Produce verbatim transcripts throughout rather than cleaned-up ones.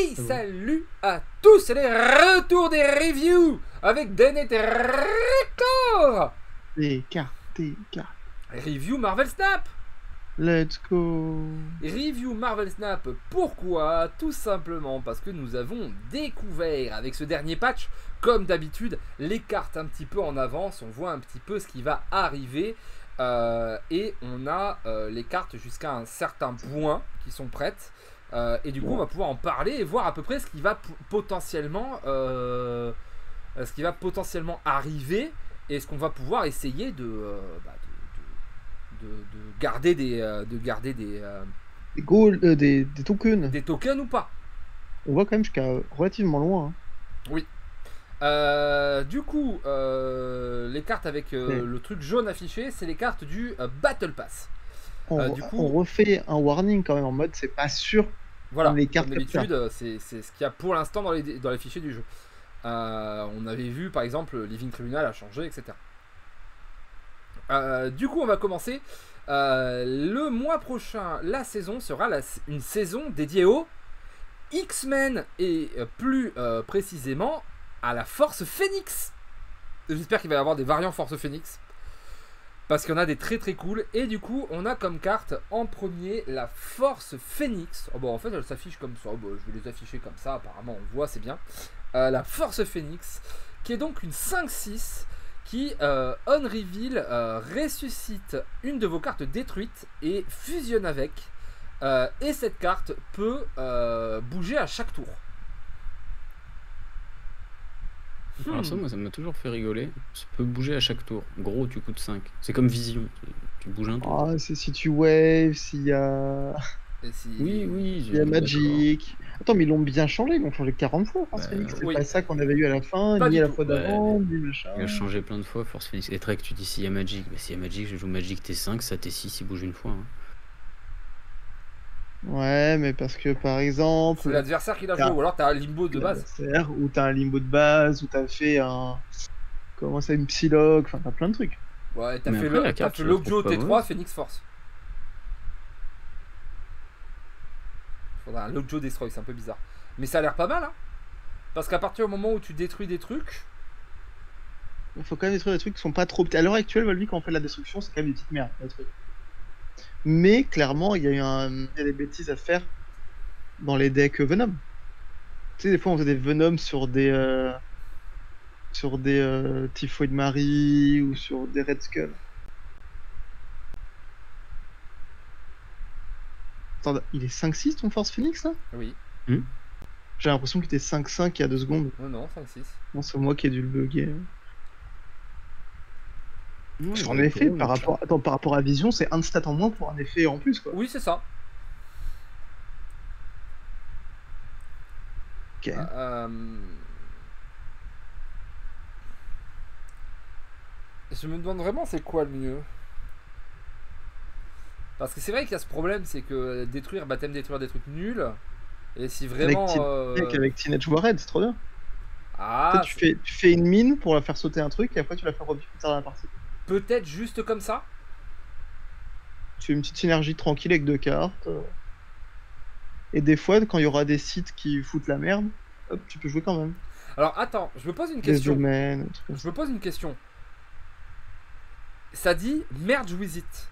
Et salut à tous, c'est les retours des reviews avec Denet Record. Des cartes, des cartes. Review Marvel Snap. Let's go. Review Marvel Snap, pourquoi? Tout simplement parce que nous avons découvert avec ce dernier patch, comme d'habitude, les cartes un petit peu en avance. On voit un petit peu ce qui va arriver. Euh, et on a euh, les cartes jusqu'à un certain point qui sont prêtes. Euh, et du coup, on va pouvoir en parler et voir à peu près ce qui va potentiellement, euh, ce qui va potentiellement arriver et ce qu'on va pouvoir essayer de, euh, bah, de, de, de, de garder des, euh, de garder des, euh, des, gold, euh, des, des tokens. Des tokens ou pas. On va quand même jusqu'à relativement loin. Hein. Oui. Euh, du coup, euh, les cartes avec euh, ouais. le truc jaune affiché, c'est les cartes du euh, Battle Pass. On, euh, du coup, on refait un warning quand même en mode c'est pas sûr. Voilà, les cartes comme d'habitude, c'est ce qu'il y a pour l'instant dans les, dans les fichiers du jeu. Euh, on avait vu par exemple Living Tribunal a changé, et cetera. Euh, du coup, on va commencer. Euh, le mois prochain, la saison sera la, une saison dédiée aux X-Men et euh, plus euh, précisément à la Force Phoenix. J'espère qu'il va y avoir des variants Force Phoenix. Parce qu'il y en a des très très cool. Et du coup, on a comme carte en premier la Force Phoenix. Oh bon, en fait, elle s'affiche comme ça. Bon, je vais les afficher comme ça. Apparemment, on voit, c'est bien. Euh, la Force Phoenix, qui est donc une cinq six qui, euh, on reveal, euh, ressuscite une de vos cartes détruites et fusionne avec. Euh, et cette carte peut euh, bouger à chaque tour. Alors ça, moi, ça m'a toujours fait rigoler. Ça peut bouger à chaque tour. Gros, tu coûtes cinq. C'est comme Vision. Tu bouges un tour. Ah, c'est si tu wave, s'il y a... Si... Oui, oui. Il y a Magic. Attends, mais ils l'ont bien changé. Ils l'ont changé quarante fois, Force bah, Phoenix. C'est oui. pas ça qu'on avait eu à la fin, pas ni à la fois d'avant, ouais, ni machin. Il a changé plein de fois, Force Phoenix. Et Trek, tu dis s'il y a Magic. Mais s'il y a Magic, je joue Magic T cinq, ça T six, il bouge une fois. Hein. Ouais, mais parce que par exemple. C'est l'adversaire qui l'a joué, ou alors t'as un limbo de base. Ou t'as un limbo de base, ou t'as fait un. Comment ça, une Psylocke, enfin t'as plein de trucs. Ouais, t'as fait, le... fait l'Ogjo T trois, Phoenix Force. Faudra un Lockjaw Destroy, c'est un peu bizarre. Mais ça a l'air pas mal, hein. Parce qu'à partir du moment où tu détruis des trucs. Il faut quand même détruire des trucs qui sont pas trop petits. À l'heure actuelle, Volby, quand on fait de la destruction, c'est quand même des petites merdes, les trucs. Mais clairement, il y a eu un... il y a des bêtises à faire dans les decks Venom. Tu sais, des fois, on faisait des Venom sur des. Euh... sur des euh, Typhoid Mary ou sur des Red Skull. Attends, il est cinq six ton Force Phoenix là? Oui. Hmm J'ai l'impression qu'il était cinq cinq il y a deux secondes. Non, non, cinq six. Non, c'est moi qui ai dû le bugger. Mmh, en effet, par rapport... Attends, par rapport à Vision, c'est un stat en moins pour un effet en plus quoi. Oui, c'est ça. Ok. Euh... Je me demande vraiment c'est quoi le mieux. Parce que c'est vrai qu'il y a ce problème, c'est que détruire, bah t'aimes détruire des trucs nuls. Et si vraiment... Avec, euh... avec Teenage Warhead, c'est trop bien. Ah, tu, fais, tu fais une mine pour la faire sauter un truc et après tu la fais revivre plus tard dans la partie. Peut-être juste comme ça. Tu fais une petite synergie tranquille avec deux cartes. Et des fois, quand il y aura des sites qui foutent la merde, hop, tu peux jouer quand même. Alors attends, je me pose une question. Domaines, je me pose une question. Ça dit merge with it.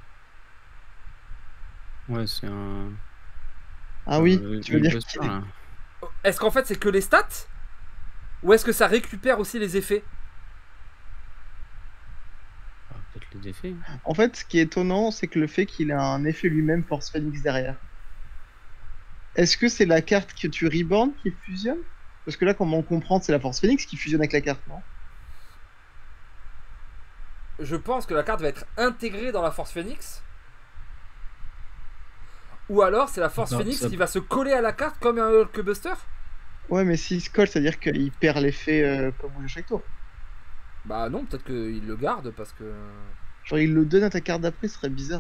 Ouais, c'est un... Ah oui, euh, tu veux dire qu'il est... Est-ce qu'en fait c'est que les stats? Ou est-ce que ça récupère aussi les effets? ah, peut-être les effets. En fait, ce qui est étonnant, c'est que le fait qu'il ait un effet lui-même Force Phoenix derrière. Est-ce que c'est la carte que tu reborn qui fusionne? Parce que là, comment on comprend, c'est la Force Phoenix qui fusionne avec la carte, non? Je pense que la carte va être intégrée dans la Force Phoenix. Ou alors c'est la Force non, Phoenix ça... qui va se coller à la carte comme un Hulkbuster. Ouais, mais s'il se colle, c'est-à-dire qu'il perd l'effet euh, pour bouger chaque tour. Bah non, peut-être qu'il le garde parce que... Genre il le donne à ta carte d'après, ce serait bizarre.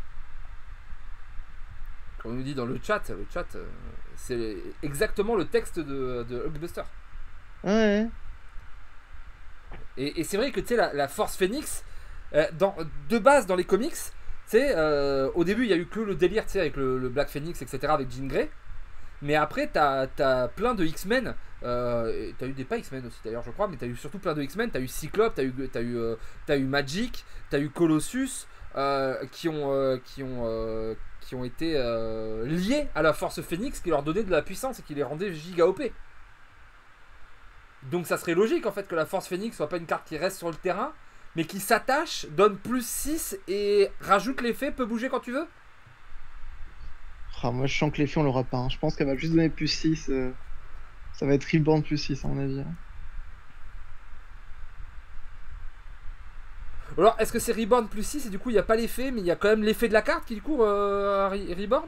On nous dit dans le chat, le chat, euh, c'est exactement le texte de, de Hulkbuster. Ouais. Et, et c'est vrai que tu sais, la, la Force Phoenix, euh, dans, de base dans les comics, tu sais, euh, au début il y a eu que le délire, tu sais, avec le, le Black Phoenix, et cetera, avec Jean Grey. Mais après, t'as as plein de X-Men. Euh, t'as eu des pas X-Men aussi d'ailleurs, je crois, mais t'as eu surtout plein de X-Men. T'as eu Cyclope, t'as eu, t'as eu, euh, t'as eu Magic, t'as eu Colossus, euh, qui ont, euh, qui ont, euh, qui ont été euh, liés à la Force Phoenix, qui leur donnait de la puissance et qui les rendait giga O P. Donc ça serait logique en fait que la Force Phoenix soit pas une carte qui reste sur le terrain, mais qui s'attache, donne plus six et rajoute l'effet, peut bouger quand tu veux. Ah, moi, je sens que l'effet, on l'aura pas. Hein. Je pense qu'elle va juste donner plus six. Euh... Ça va être Reborn plus six, à mon avis. Hein. Alors, est-ce que c'est Reborn plus six et du coup, il n'y a pas l'effet, mais il y a quand même l'effet de la carte qui, du coup, euh, Reborn?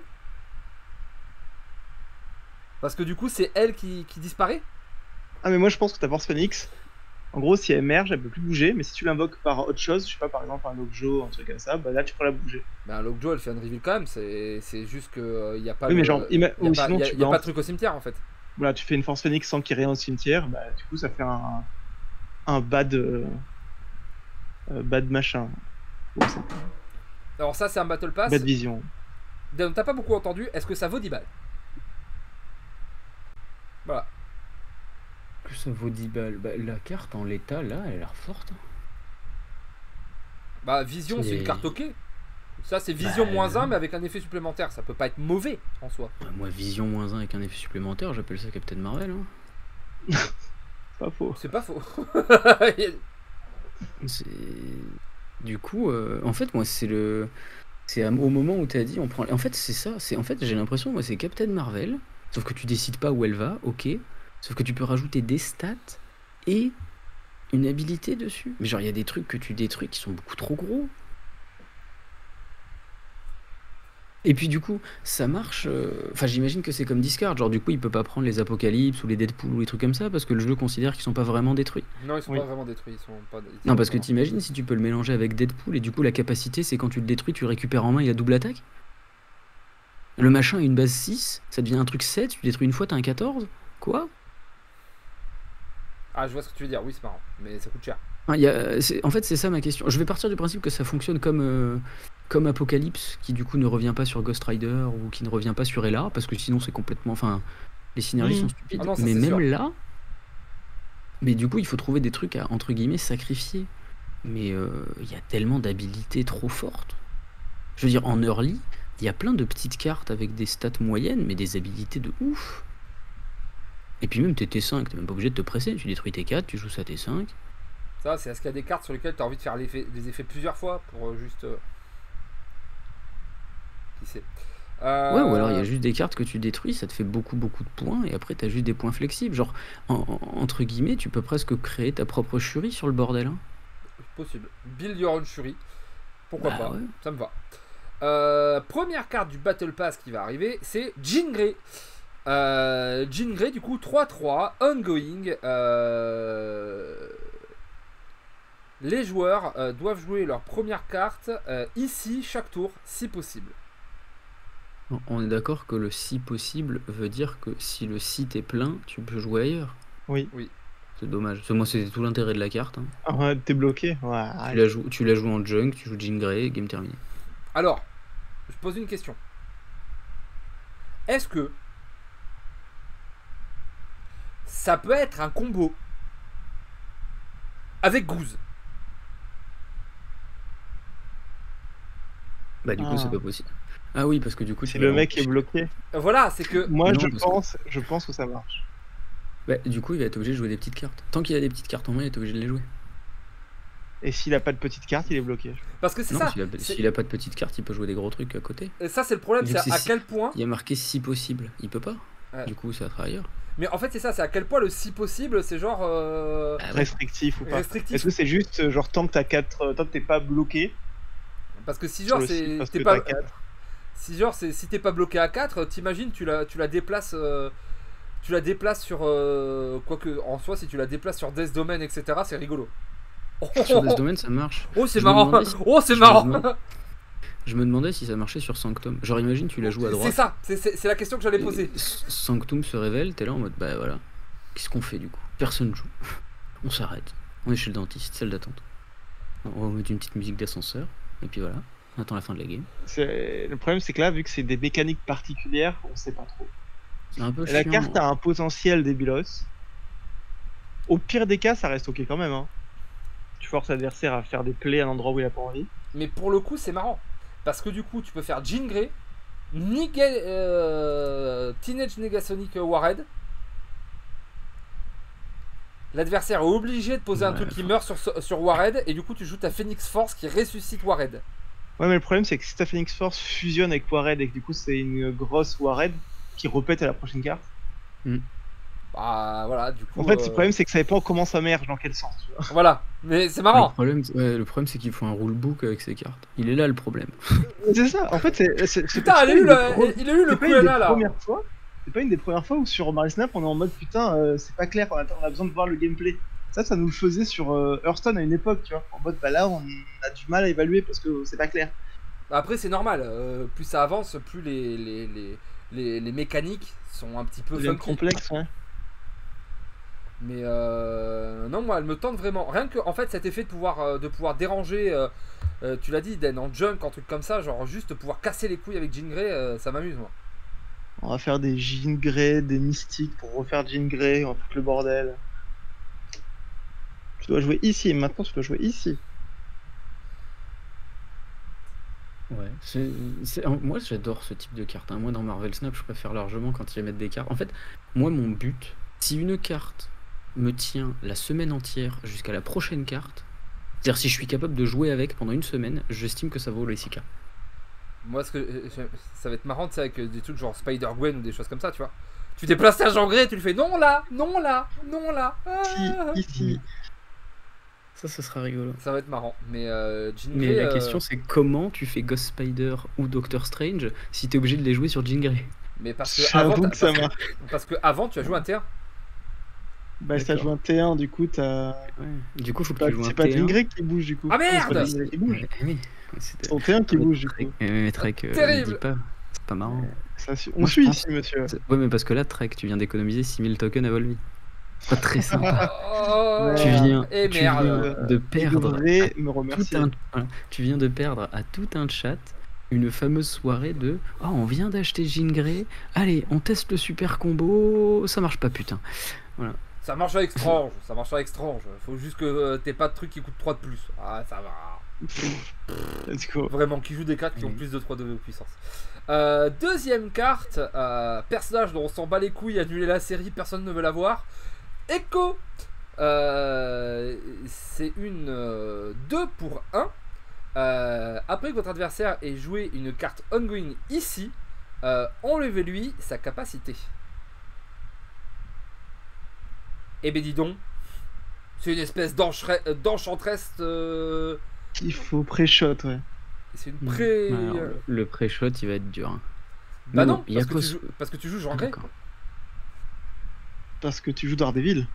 Parce que du coup, c'est elle qui, qui disparaît? Ah, mais moi, je pense que ta Force Phoenix, en gros, si elle émerge, elle peut plus bouger. Mais si tu l'invoques par autre chose, je sais pas, par exemple, un Lockjaw, un truc comme ça, bah là, tu peux la bouger. Bah, un Lockjaw, elle fait un reveal quand même. C'est juste qu'il euh, n'y a pas oui, le... mais genre, il y a, y a, ou pas, sinon, y a, tu y a pas de truc au cimetière, en fait. Voilà, tu fais une Force Phoenix sans qu'il y ait rien au cimetière, bah du coup, ça fait un, un bad... Euh, bad machin. Comme ça. Alors ça, c'est un Battle Pass. Bad Vision. T'as pas beaucoup entendu. Est-ce que ça vaut dix balles? Voilà. Que ça vaut dix balles. Bah, la carte en l'état, là, elle a l'air forte. Bah, Vision, c'est une carte ok. Ça, c'est Vision bah, moins un, euh... mais avec un effet supplémentaire. Ça peut pas être mauvais en soi. Bah, moi, Vision moins un avec un effet supplémentaire, j'appelle ça Captain Marvel. Hein. C'est pas faux. C'est pas faux. Du coup, euh, en fait, moi, c'est le. C'est au moment où tu as dit, on prend. En fait, c'est ça. C'est en fait, j'ai l'impression, moi, c'est Captain Marvel. Sauf que tu décides pas où elle va, ok. Sauf que tu peux rajouter des stats et une habilité dessus. Mais genre, il y a des trucs que tu détruis qui sont beaucoup trop gros. Et puis du coup, ça marche. Enfin, euh... j'imagine que c'est comme Discard. Genre, du coup, il peut pas prendre les Apocalypse ou les Deadpool ou les trucs comme ça parce que le jeu considère qu'ils sont pas vraiment détruits. Non, ils sont oui. pas vraiment détruits. Ils sont pas... ils non, sont parce vraiment... que t'imagines si tu peux le mélanger avec Deadpool et du coup, la capacité, c'est quand tu le détruis, tu récupères en main, il a double attaque. Le machin a une base six, ça devient un truc sept, tu détruis une fois, t'as un quatorze. Quoi? Ah, je vois ce que tu veux dire. Oui, c'est marrant, mais ça coûte cher. Ah, y a... En fait, c'est ça ma question. Je vais partir du principe que ça fonctionne comme. Euh... Comme Apocalypse, qui du coup ne revient pas sur Ghost Rider ou qui ne revient pas sur Ella, parce que sinon c'est complètement. Enfin, les synergies mmh. sont stupides. Ah non, ça, mais même sûr. Là, mais du coup, il faut trouver des trucs à entre guillemets sacrifier. Mais il euh, y a tellement d'habilités trop fortes. Je veux dire, en early, il y a plein de petites cartes avec des stats moyennes, mais des habilités de ouf. Et puis même tes T cinq, t'es même pas obligé de te presser. Tu détruis T quatre, tu joues ça T cinq. Ça, c'est est-ce qu'il y a des cartes sur lesquelles tu as envie de faire l'effet, des effets plusieurs fois pour euh, juste. Euh... Qui sait. Euh... Ouais, ou alors il y a juste des cartes que tu détruis, ça te fait beaucoup beaucoup de points, et après t'as juste des points flexibles. Genre, en, en, entre guillemets, tu peux presque créer ta propre Shuri sur le bordel. Hein. Possible. Build your own Shuri. Pourquoi bah, pas, ouais. Ça me va. Euh, première carte du Battle Pass qui va arriver, c'est Jean Grey. Euh, Jean Grey, du coup, trois trois, ongoing. Euh... Les joueurs euh, doivent jouer leur première carte euh, ici, chaque tour, si possible. On est d'accord que le si possible veut dire que si le site est plein, tu peux jouer ailleurs. Oui. Oui. C'est dommage. Parce que moi, c'était tout l'intérêt de la carte. Hein. Ah ouais, t'es bloqué. Ouais, tu, la joues, tu la joues en junk, tu joues Jean Grey, game terminé. Alors, je pose une question. Est-ce que ça peut être un combo avec Goose? Bah du coup, ah. c'est pas possible. Ah oui, parce que du coup... Si le mec est bloqué. Voilà, c'est que... Moi, non, je, pense, que... je pense que ça marche. Bah, du coup, il va être obligé de jouer des petites cartes. Tant qu'il a des petites cartes en main, il est obligé de les jouer. Et s'il a pas de petites cartes, il est bloqué. Parce que c'est ça. S'il a, s'il a pas de petites cartes, il peut jouer des gros trucs à côté. Et ça, c'est le problème, c'est à si... quel point... Il y a marqué si possible. Il peut pas. Ouais. Du coup, ça va ailleurs. Mais en fait, c'est ça, c'est à quel point le si possible, c'est genre... Euh... Ah, restrictif ou pas. Restrictif. Est-ce que c'est juste, genre, tant que t'as quatre... tant que t'es pas bloqué? Parce que si genre, c'est... T'es pas... quatre. Si genre, c'est... si t'es pas bloqué à quatre, t'imagines, tu la, tu la déplaces... Euh... Tu la déplaces sur... Euh... Quoique, en soi, si tu la déplaces sur Death Domain, et cetera, c'est rigolo. Sur Death Domain, ça marche. Oh, c'est marrant. Si... Oh, c'est marrant. Me demandais... Je me demandais si ça marchait sur Sanctum. Genre, imagine, tu la joues à droite. C'est ça, c'est, c'est, c'est la question que j'allais poser. Sanctum se révèle, t'es là en mode, bah voilà. Qu'est-ce qu'on fait du coup? Personne joue. On s'arrête. On est chez le dentiste, salle d'attente. On va mettre une petite musique d'ascenseur. Et puis voilà, on attend la fin de la game. C'est... Le problème, c'est que là, vu que c'est des mécaniques particulières, on sait pas trop. C'est un peu La chiant. carte a un potentiel débilos. Au pire des cas, ça reste ok quand même. Hein. Tu forces l'adversaire à faire des plays à un endroit où il a pas envie. Mais pour le coup, c'est marrant. Parce que du coup, tu peux faire Jean Grey, Nigel, euh, Teenage Negasonic Warhead. L'adversaire est obligé de poser un Ouais, truc qui enfin. meurt sur, sur Warhead. Et du coup, tu joues ta Phoenix Force qui ressuscite Warhead. Ouais, mais le problème, c'est que si ta Phoenix Force fusionne avec Warhead et que du coup, c'est une grosse Warhead qui repète à la prochaine carte. Bah voilà, du coup. En fait, euh, le problème, c'est que ça dépend comment ça merge, dans quel sens. Tu vois. Voilà, mais c'est Le marrant. problème, ouais, le problème c'est qu'il faut un rulebook avec ces cartes. Il est là le problème. C'est ça, en fait, c'est. c'est- c'est Putain, pas il a une eu des le, pro- il a eu le c'est pas une des Kuena là. premières fois. C'est pas une des premières fois où sur Mario Snap, on est en mode putain, euh, c'est pas clair, on a, on a besoin de voir le gameplay. Ça, ça nous le faisait sur euh, Hearthstone à une époque, tu vois. En mode, bah là, on a du mal à évaluer parce que c'est pas clair. Après, c'est normal. euh, plus ça avance, plus les, les, les, les, les mécaniques sont un petit peu Ça devient funky. complexe, ouais. Mais euh, non, moi, elle me tente vraiment. Rien que, en fait, cet effet de pouvoir, euh, de pouvoir déranger, euh, euh, tu l'as dit, Den, en junk, en truc comme ça, genre juste pouvoir casser les couilles avec Jean Grey, euh, ça m'amuse, moi. On va faire des Jean Grey, des mystiques pour refaire Jean Grey, on va foutre le bordel. Tu dois jouer ici, maintenant tu dois jouer ici. Ouais. c'est- c'est- en- Moi j'adore ce type de carte. hein. Moi dans Marvel Snap, je préfère largement quand ils mettent des cartes. En fait, moi mon but, si une carte me tient la semaine entière jusqu'à la prochaine carte, c'est-à-dire si je suis capable de jouer avec pendant une semaine, j'estime que ça vaut les six K. Moi, ce que, euh, ça va être marrant, tu sais, avec des trucs genre Spider-Gwen ou des choses comme ça, tu vois. Tu déplaces ta Jean Grey et tu lui fais non là, non là, non là. Ah. Ici, ici. Ça, ce sera rigolo. Ça va être marrant. Mais euh, Jean Mais Grey, la euh, question c'est comment tu fais Ghost Spider ou Doctor Strange si t'es obligé de les jouer sur Jean Grey. mais parce que avant, J'avoue t'as- que ça parce, marche. que, parce que avant, tu as joué un T un. Bah, si t'as D'accord. joué un T un, du coup, t'as. Ouais. Du coup, faut que Bah, tu joues un c'est pas T un. Jean Grey qui bouge, du coup. Ah, merde C'est pas Jean Grey qui bouge. Ouais, oui. C'était- C'est ton T un qui Ouais, bouge, du Trek- coup. euh, mais Trek, euh, Terrible. ne dis pas. C'est pas marrant. Ça, su- On Moi, je suit pense- ici, monsieur. C'est- Ouais, mais parce que là, Trek, tu viens d'économiser six mille tokens à Volvi. C'est pas très sympa. Oh, tu viens, et tu merde. viens de Tu perdre devrais me tout remercier. un, voilà, tu viens de perdre à tout un chat une fameuse soirée de oh, on vient d'acheter Jean Grey, allez, on teste le super combo, ça marche pas putain. Ça marche avec Strange, ça marche avec Strange. Faut juste que euh, t'aies pas de trucs qui coûtent trois de plus. Ah, ça va. Let's go. Vraiment, qui joue des cartes qui ont Oui. plus de trois de puissance. Euh, deuxième carte, euh, personnage dont on s'en bat les couilles, annuler la série, personne ne veut la voir. Echo. Euh, c'est une euh, deux pour un. Euh, après que votre adversaire ait joué une carte ongoing ici, euh, enlevez-lui sa capacité. Eh ben dis donc, c'est une espèce d'enchre- euh, d'enchantresse. Euh, Il faut pré-shot, ouais. c'est une pré. Alors, le- le pré-shot, il va être dur. hein. Bah Mais non, bon, il y a parce que, quoi tu ce- joues, parce que tu joues Jean Ah, Grey. d'accord. Parce que tu joues Daredevil.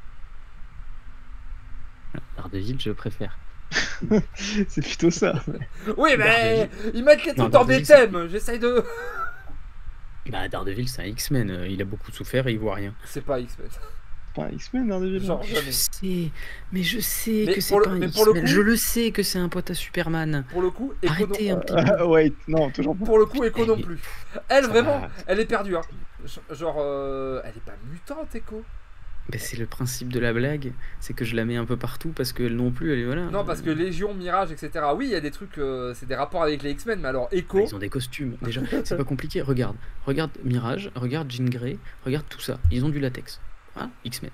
Daredevil, je préfère. C'est plutôt ça. Oui, mais ils mettent les Non, trucs dans des Daredevil, c'est- thèmes. J'essaye de. Bah, Daredevil, c'est un X-Men. euh, Il a beaucoup souffert et il voit rien. C'est pas X-Men. Pas un X-Men, Daredevil. Genre, Je jamais. sais, mais je sais Mais que c'est pour le- pas un mais pour le X-Men. coup- Je le sais que c'est un pote à Superman. Pour le coup, Echo Arrêtez non, un petit peu. Ah, wait, non, toujours pas. pour le coup, Echo non Mais- plus. Elle, Ça vraiment, va. elle est perdue. Hein. Genre, euh, elle est pas mutante, Echo. Bah, c'est le principe de la blague, c'est que je la mets un peu partout parce qu'elle non plus, elle est voilà. Non, parce que Légion, Mirage, et cetera. Oui, il y a des trucs, euh, c'est des rapports avec les X-Men, mais alors Echo. Bah, ils ont des costumes. Déjà, c'est pas compliqué. Regarde, regarde Mirage, regarde Jean Grey, regarde tout ça. Ils ont du latex. Ah, X-Men.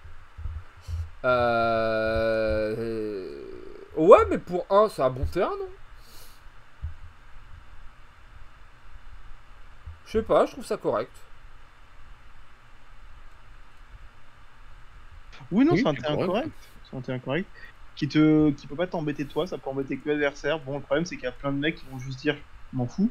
Euh... euh, Ouais, mais pour un, c'est un bon terrain, non? Je sais pas, je trouve ça correct. Oui, non, Oui, c'est un c'est terrain correct. correct. C'est un terrain correct. Qui te, qui peut pas t'embêter toi, ça peut embêter que l'adversaire. Bon, le problème, c'est qu'il y a plein de mecs qui vont juste dire, m'en fous.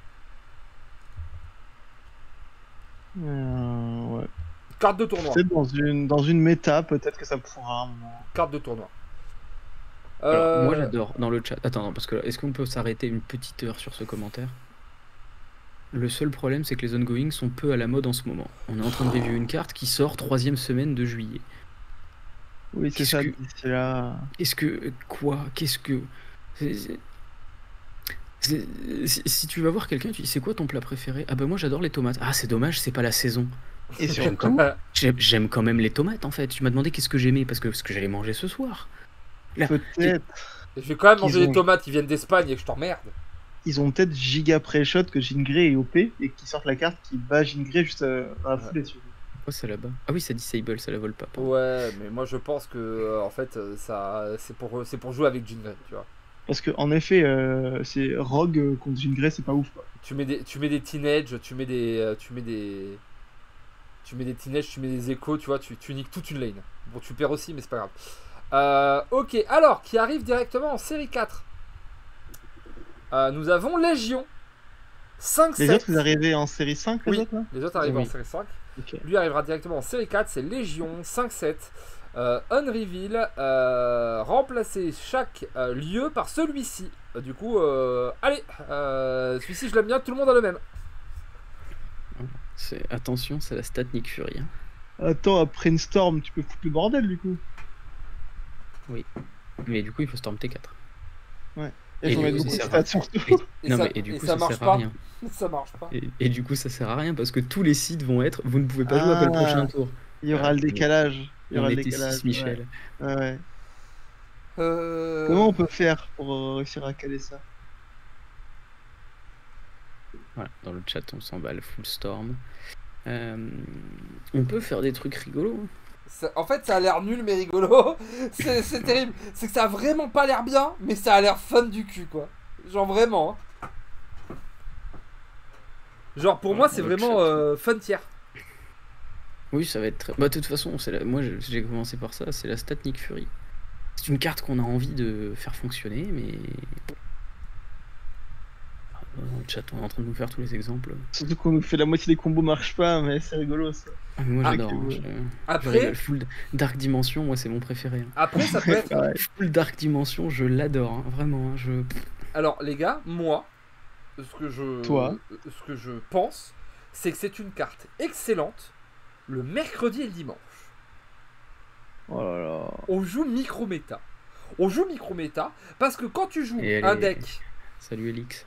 Euh, ouais. Carte de tournoi. Peut-être dans une, dans une méta, peut-être que ça pourra à un moment. Carte de tournoi. Alors, Euh, moi j'adore dans le chat. Attends, non, parce que est-ce qu'on peut s'arrêter une petite heure sur ce commentaire? Le seul problème, c'est que les ongoing sont peu à la mode en ce moment. On est en train de review une carte qui sort troisième semaine de juillet. Oui, c'est Qu'est-ce ça, que- d'ici là. Qu'est-ce que. Quoi? Qu'est-ce que. c'est- c'est- Si, si tu vas voir quelqu'un, tu dis c'est quoi ton plat préféré? Ah bah moi j'adore les tomates. Ah c'est dommage, c'est pas la saison. Et surtout, j'aime quand même les tomates en fait. Tu m'as demandé qu'est-ce que j'aimais parce que ce que j'allais manger ce soir. Peut-être. Je vais quand même manger ont... les tomates qui viennent d'Espagne et que je t'emmerde. Ils ont peut-être giga pré-shot que Jean Grey est O P et qui sortent la carte qui bat Jean Grey juste euh, dans la foulée dessus. Oh, c'est là-bas. Ah oui, ça disable, ça la vole pas. Pardon. Ouais, mais moi je pense que euh, en fait ça c'est pour c'est pour jouer avec Jean Grey, tu vois. Parce que en effet, euh, c'est Rogue contre Jean Grey, c'est pas ouf quoi. Tu mets des tu mets des teenage, tu mets des euh, tu mets des tu mets des teenage, tu mets des échos, tu vois, tu, tu niques toute une lane. Bon, tu perds aussi, mais c'est pas grave. Euh, ok, alors qui arrive directement en série quatre. Euh, nous avons Légion. cinq sept. Les autres, ils arrivaient en série cinq, les oui, autres là les autres arrivent oui. en série cinq. Okay. Lui arrivera directement en série quatre, c'est Légion cinq sept. Euh, Unreveal, euh, remplacer chaque euh, lieu par celui-ci. Euh, du coup, euh, allez, euh, celui-ci je l'aime bien, tout le monde a le même. Attention, c'est la stat Nick Fury. Hein. Attends, après une storm, tu peux foutre le bordel du coup. Oui, mais du coup il faut storm T quatre. Ouais. Et, et, du, coup, ça sert... et, et, non, ça, mais, et du et coup ça, ça marche sert pas. à rien. Ça marche pas. Et, et du coup ça sert à rien parce que tous les sites vont être. Vous ne pouvez pas ah, jouer après le prochain tour. Il y aura ah, le décalage. Il y aura on le était décalage. six, Michel. Ouais. ouais. Euh... Comment on peut faire pour réussir à caler ça? Voilà, dans le chat on s'emballe full storm. Euh, on peut faire des trucs rigolos. Ça, en fait, ça a l'air nul mais rigolo. C'est terrible. C'est que ça a vraiment pas l'air bien, mais ça a l'air fun du cul, quoi. Genre vraiment. Hein. Genre pour ouais, moi, c'est vraiment euh, fun tier. Oui, ça va être très. Bah, de toute façon, la... moi j'ai commencé par ça. C'est la stat Nick Fury. C'est une carte qu'on a envie de faire fonctionner, mais. Dans le chat, on est en train de nous faire tous les exemples. Surtout qu'on nous fait la moitié des combos marche pas, mais c'est rigolo ça. Ah, mais moi j'adore. Ah, okay. hein, Après, full Dark Dimension, moi c'est mon préféré. Hein. Après, ça peut être. Ouais. Full Dark Dimension, je l'adore, hein, vraiment. Hein, je... Alors les gars, moi, ce que je, Toi. ce que je pense, c'est que c'est une carte excellente le mercredi et le dimanche. Oh là là. On joue micro-méta. On joue micro-méta parce que quand tu joues et un est... deck. Salut Elix.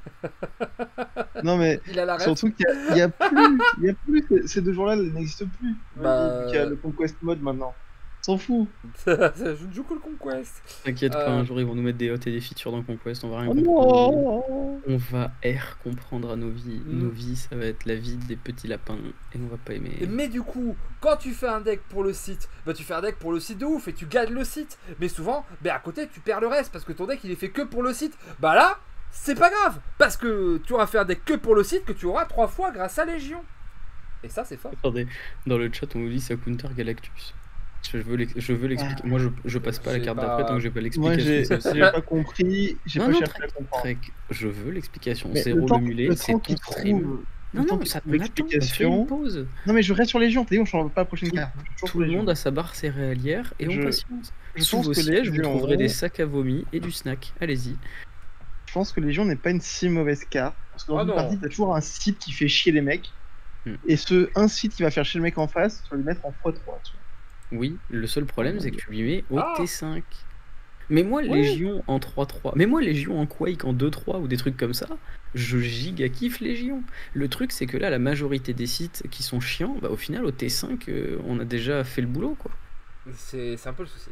Non mais il a la surtout qu'il y, y a plus, il y a plus ces deux jours-là, elles n'existent plus. Bah... Il y a le Conquest mode maintenant. S'en fout. Je ne joue que le Conquest. T'inquiète euh... pas, un jour ils vont nous mettre des hots et des features dans Conquest, on va rien oh comprendre. Non. On va R comprendre à nos vies. Mm. Nos vies, ça va être la vie des petits lapins et on va pas aimer. Mais du coup, quand tu fais un deck pour le site, bah tu fais un deck pour le site de ouf et tu gagnes le site. Mais souvent, bah à côté tu perds le reste parce que ton deck il est fait que pour le site. Bah là, c'est pas grave parce que tu auras fait un deck que pour le site que tu auras trois fois grâce à Légion. Et ça c'est fort. Attendez, dans le chat on nous dit ça counter Galactus. Je veux l'expliquer. Ah. Moi je, je passe pas à la carte d'après tant que j'ai pas l'explication. Moi j'ai pas compris. J'ai pas cherché à comprendre. Je veux l'explication. C'est remulé, c'est ton stream. Non, non, ça te l'explication. Pause. Non, mais je reste sur Légion, t'as dit, on change pas la prochaine carte. Tout le monde a sa barre céréalière et on patiente. Sous vos sièges, vous trouverez des sacs à vomi et du snack. Allez-y. Je pense que Légion n'est pas une si mauvaise carte. Parce que dans une partie, t'as toujours un site qui fait chier les mecs. Et ce un site qui va faire chier le mec en face, tu vas le mettre en fois trois. Oui, le seul problème, c'est que tu lui mets au T cinq. Mais moi, ouais. Légion en trois trois. Mais moi, Légion en Quake en deux trois ou des trucs comme ça, je giga kiffe Légion. Le truc, c'est que là, la majorité des sites qui sont chiants, bah, au final, au T cinq, euh, on a déjà fait le boulot, quoi. C'est un peu le souci.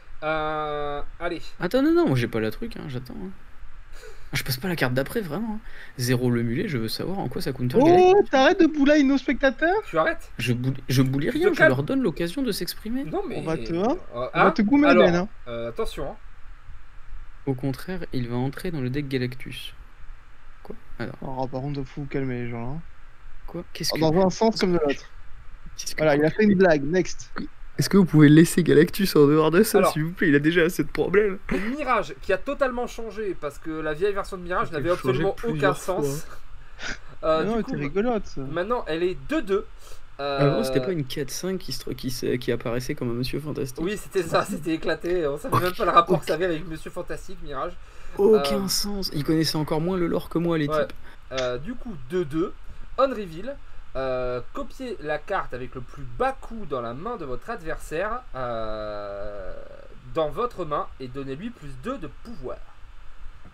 Euh, allez. Attends, non, non, moi j'ai pas la truc, hein, j'attends. Hein. Je passe pas la carte d'après, vraiment. Zéro le mulet, je veux savoir en quoi ça counter. Oh, t'arrêtes de boulailler nos spectateurs? Tu arrêtes? Je boulie, je boulie rien, je leur donne l'occasion de s'exprimer. Non, mais. On va te, hein euh, on va te goumer la benne, hein. Euh, attention, hein. Au contraire, il va entrer dans le deck Galactus. Quoi? Alors. Oh, par contre, faut vous calmer les gens, hein. Quoi? Qu'est-ce que. Dans un sens comme de l'autre. Voilà, il a fait une blague, next. Est-ce que vous pouvez laisser Galactus en dehors de ça, s'il vous plaît? Il a déjà assez de problèmes. Mirage, qui a totalement changé, parce que la vieille version de Mirage n'avait absolument aucun sens. euh, non, c'était rigolote. Ça. Maintenant, elle est deux deux. Euh... Avant, c'était pas une quatre cinq qui, qui, qui apparaissait comme un Monsieur Fantastique. Oui, c'était ça, c'était éclaté. On savait même pas le rapport que ça avait avec Monsieur Fantastique, Mirage. Aucun euh... sens. Il connaissait encore moins le lore que moi, les ouais. types. Euh, du coup, deux deux. On reveal. Euh, copiez la carte avec le plus bas coût dans la main de votre adversaire euh, dans votre main et donnez-lui plus deux de pouvoir.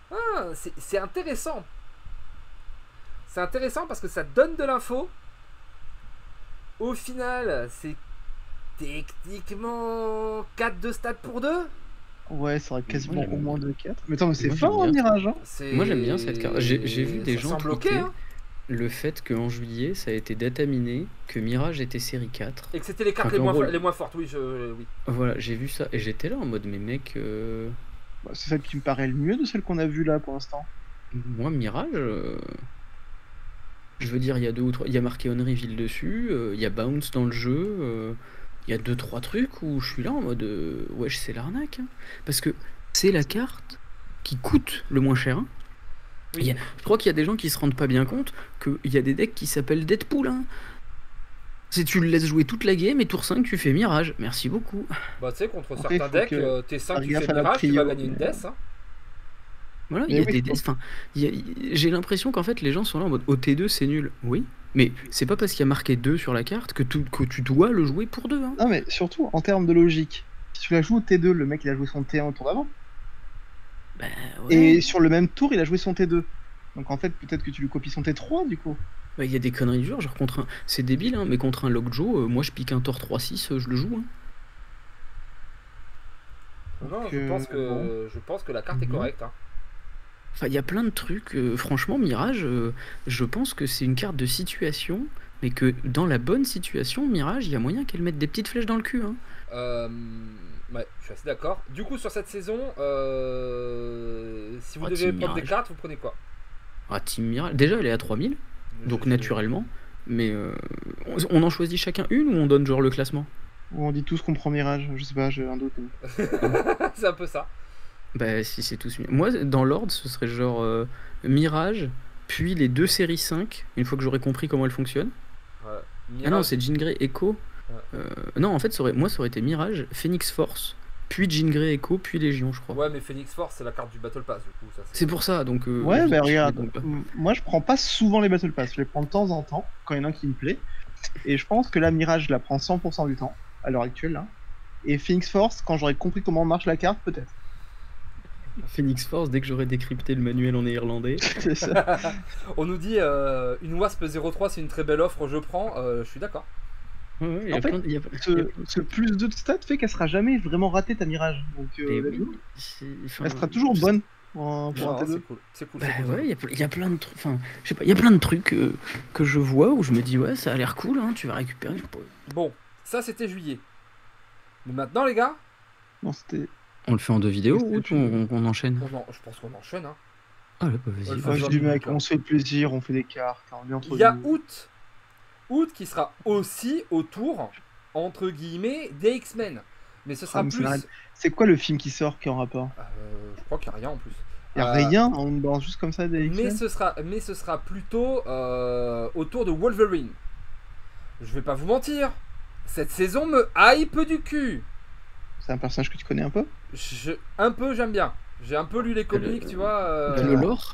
Ah, c'est intéressant. C'est intéressant parce que ça donne de l'info. Au final, c'est techniquement quatre de stats pour deux. Ouais, ça aurait quasiment Moi, au moins deux quatre. Mais attends, mais c'est Moi, fort j'aime un bien. Mirage. Hein. Moi j'aime bien cette carte. J'ai j'ai vu des Ça gens semble bloqué, tweeter hein. le fait qu'en juillet ça a été dataminé, que Mirage était série quatre. Et que c'était les cartes Enfin, les, qu'en moins gros, fo- les moins fortes, oui, je, oui. Voilà, j'ai vu ça et j'étais là en mode mais mec, euh, Bah, c'est celle qui me paraît le mieux de celle qu'on a vue là pour l'instant. moi Mirage, euh, je veux dire il y a deux ou trois, il y a marqué On Reveal dessus, euh, il y a Bounce dans le jeu, euh, il y a deux trois trucs où je suis là en mode euh, wesh c'est l'arnaque, hein. Parce que c'est la carte qui coûte le moins cher, hein. Oui. Il y a- je crois qu'il y a des gens qui se rendent pas bien compte qu'il y a des decks qui s'appellent Deadpool, hein. Si tu le laisses jouer toute la game et tour cinq tu fais Mirage, merci beaucoup. Bah, tu sais, contre Après, certains faut decks, que- euh, T cinq, faire tu gaffe fais à la Mirage, tu vas prio. gagner une death. Hein. Voilà, il Mais y a oui, des je decks, enfin, il y a- il- j'ai l'impression qu'en fait les gens sont là en mode O T deux c'est nul. Oui, mais c'est pas parce qu'il y a marqué deux sur la carte que, tout- que tu dois le jouer pour deux, hein. Non, mais surtout en termes de logique. Si tu la joues au T deux, le mec il a joué son T un au tour d'avant. Bah, ouais. Et sur le même tour, il a joué son T deux. Donc en fait, peut-être que tu lui copies son T trois du coup. Bah, il y a des conneries du genre, genre contre un. C'est débile, hein, mais contre un Lockjaw, euh, moi je pique un Tor trois six, euh, je le joue, hein. Non, Donc, je euh, pense, que, bon. je pense que la carte est Mhm. correcte. Hein. Enfin, il y a plein de trucs. euh, franchement, Mirage, euh, je pense que c'est une carte de situation, mais que dans la bonne situation, Mirage, il y a moyen qu'elle mette des petites flèches dans le cul, hein. Euh, ouais, je suis assez d'accord. Du coup, sur cette saison, euh, si vous Ah, devez Team prendre des Mirage. cartes, vous prenez quoi? Ah, Team Mirage. Déjà, elle est à trois mille, donc Je- je- naturellement. Mais euh, on, on en choisit chacun une ou on donne genre le classement? Ou on dit tous qu'on prend Mirage. Je sais pas, j'ai un doute. C'est un peu ça. Bah, si c'est tous. mi- Moi, dans l'ordre, ce serait genre euh, Mirage, puis les deux séries cinq, une fois que j'aurais compris comment elles fonctionnent. Ouais. Ah non, Mirage, c'est Jean Grey Echo. Ouais. Euh, non, en fait, ça aurait- moi, ça aurait été Mirage, Phoenix Force, puis Jean Grey Echo, puis Légion, je crois. Ouais, mais Phoenix Force, c'est la carte du Battle Pass, du coup. Ça, C'est pour ça, donc. euh, Ouais, je- bah je regarde, les donne pas. m- moi je prends pas souvent les Battle Pass, je les prends de temps en temps, quand il y en a un qui me plaît. Et je pense que la Mirage, je la prends cent pour cent du temps, à l'heure actuelle là. Et Phoenix Force, quand j'aurai compris comment marche la carte, peut-être. Phoenix Force, dès que j'aurais décrypté le manuel en néerlandais. C'est ça. On nous dit euh, une Wasp zéro trois, c'est une très belle offre, je prends. Euh, je suis d'accord. Ouais, ouais, il y a En fait, plein de- il y a- il y a Ce, ce plus deux de stats fait qu'elle sera jamais vraiment ratée ta Mirage. Donc euh, Mais let's oui, go. c'est- enfin, Elle sera toujours je- bonne pour un, pour un Non, T deux. c'est cool. C'est cool. Bah c'est cool, ouais, il y a ple- il y, a plein de trucs. Enfin, je sais pas, il y a plein de trucs euh, que je vois où je me dis ouais, ça a l'air cool, hein, tu vas récupérer. Bon, ça c'était juillet. Mais maintenant, les gars, Non, c'était. On le fait en deux vidéos Qu'est-ce que ou tu on, veux on- on enchaîne? on en- je pense qu'on enchaîne. Hein. Ah ouais, bah vas-y. Ouais, Moi je vingt dis, mec, minutes, là. on se fait plaisir, on fait des cartes, on est entre Il y a nous. août. Août qui sera aussi autour, entre guillemets, des X-Men. Mais ce sera Ah, mais c'est plus. vrai. C'est quoi le film qui sort qui est en rapport? Euh, je crois qu'il n'y a rien en plus. Y'a Euh, rien, on balance juste comme ça des Mais X-Men. ce sera, mais ce sera plutôt euh, autour de Wolverine. Je vais pas vous mentir, cette saison me hype du cul. C'est un personnage que tu connais un peu? Je, un peu, j'aime bien. J'ai un peu lu les comics, tu vois. euh, Le lore?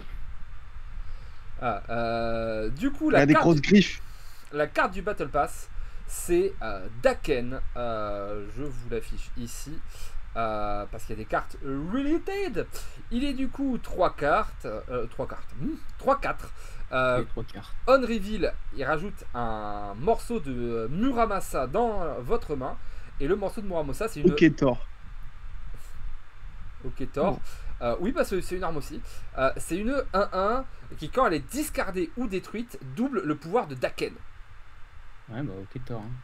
ah, euh, du coup, Il la a des carte, grosses griffes. la carte du Battle Pass, c'est euh, Daken. Euh, je vous l'affiche ici. euh, parce qu'il y a des cartes related. Il est du coup trois cartes. euh, trois cartes. trois quatre. Euh, Les trois cartes. On reveal, il rajoute un morceau de Muramasa dans votre main. Et le morceau de Muramasa, c'est une. Ok, Thor. Ok, Thor. Euh, oui, parce que c'est une arme aussi. Euh, c'est une un un qui, quand elle est discardée ou détruite, double le pouvoir de Daken. Ouais, bah ok, Thor. Hein.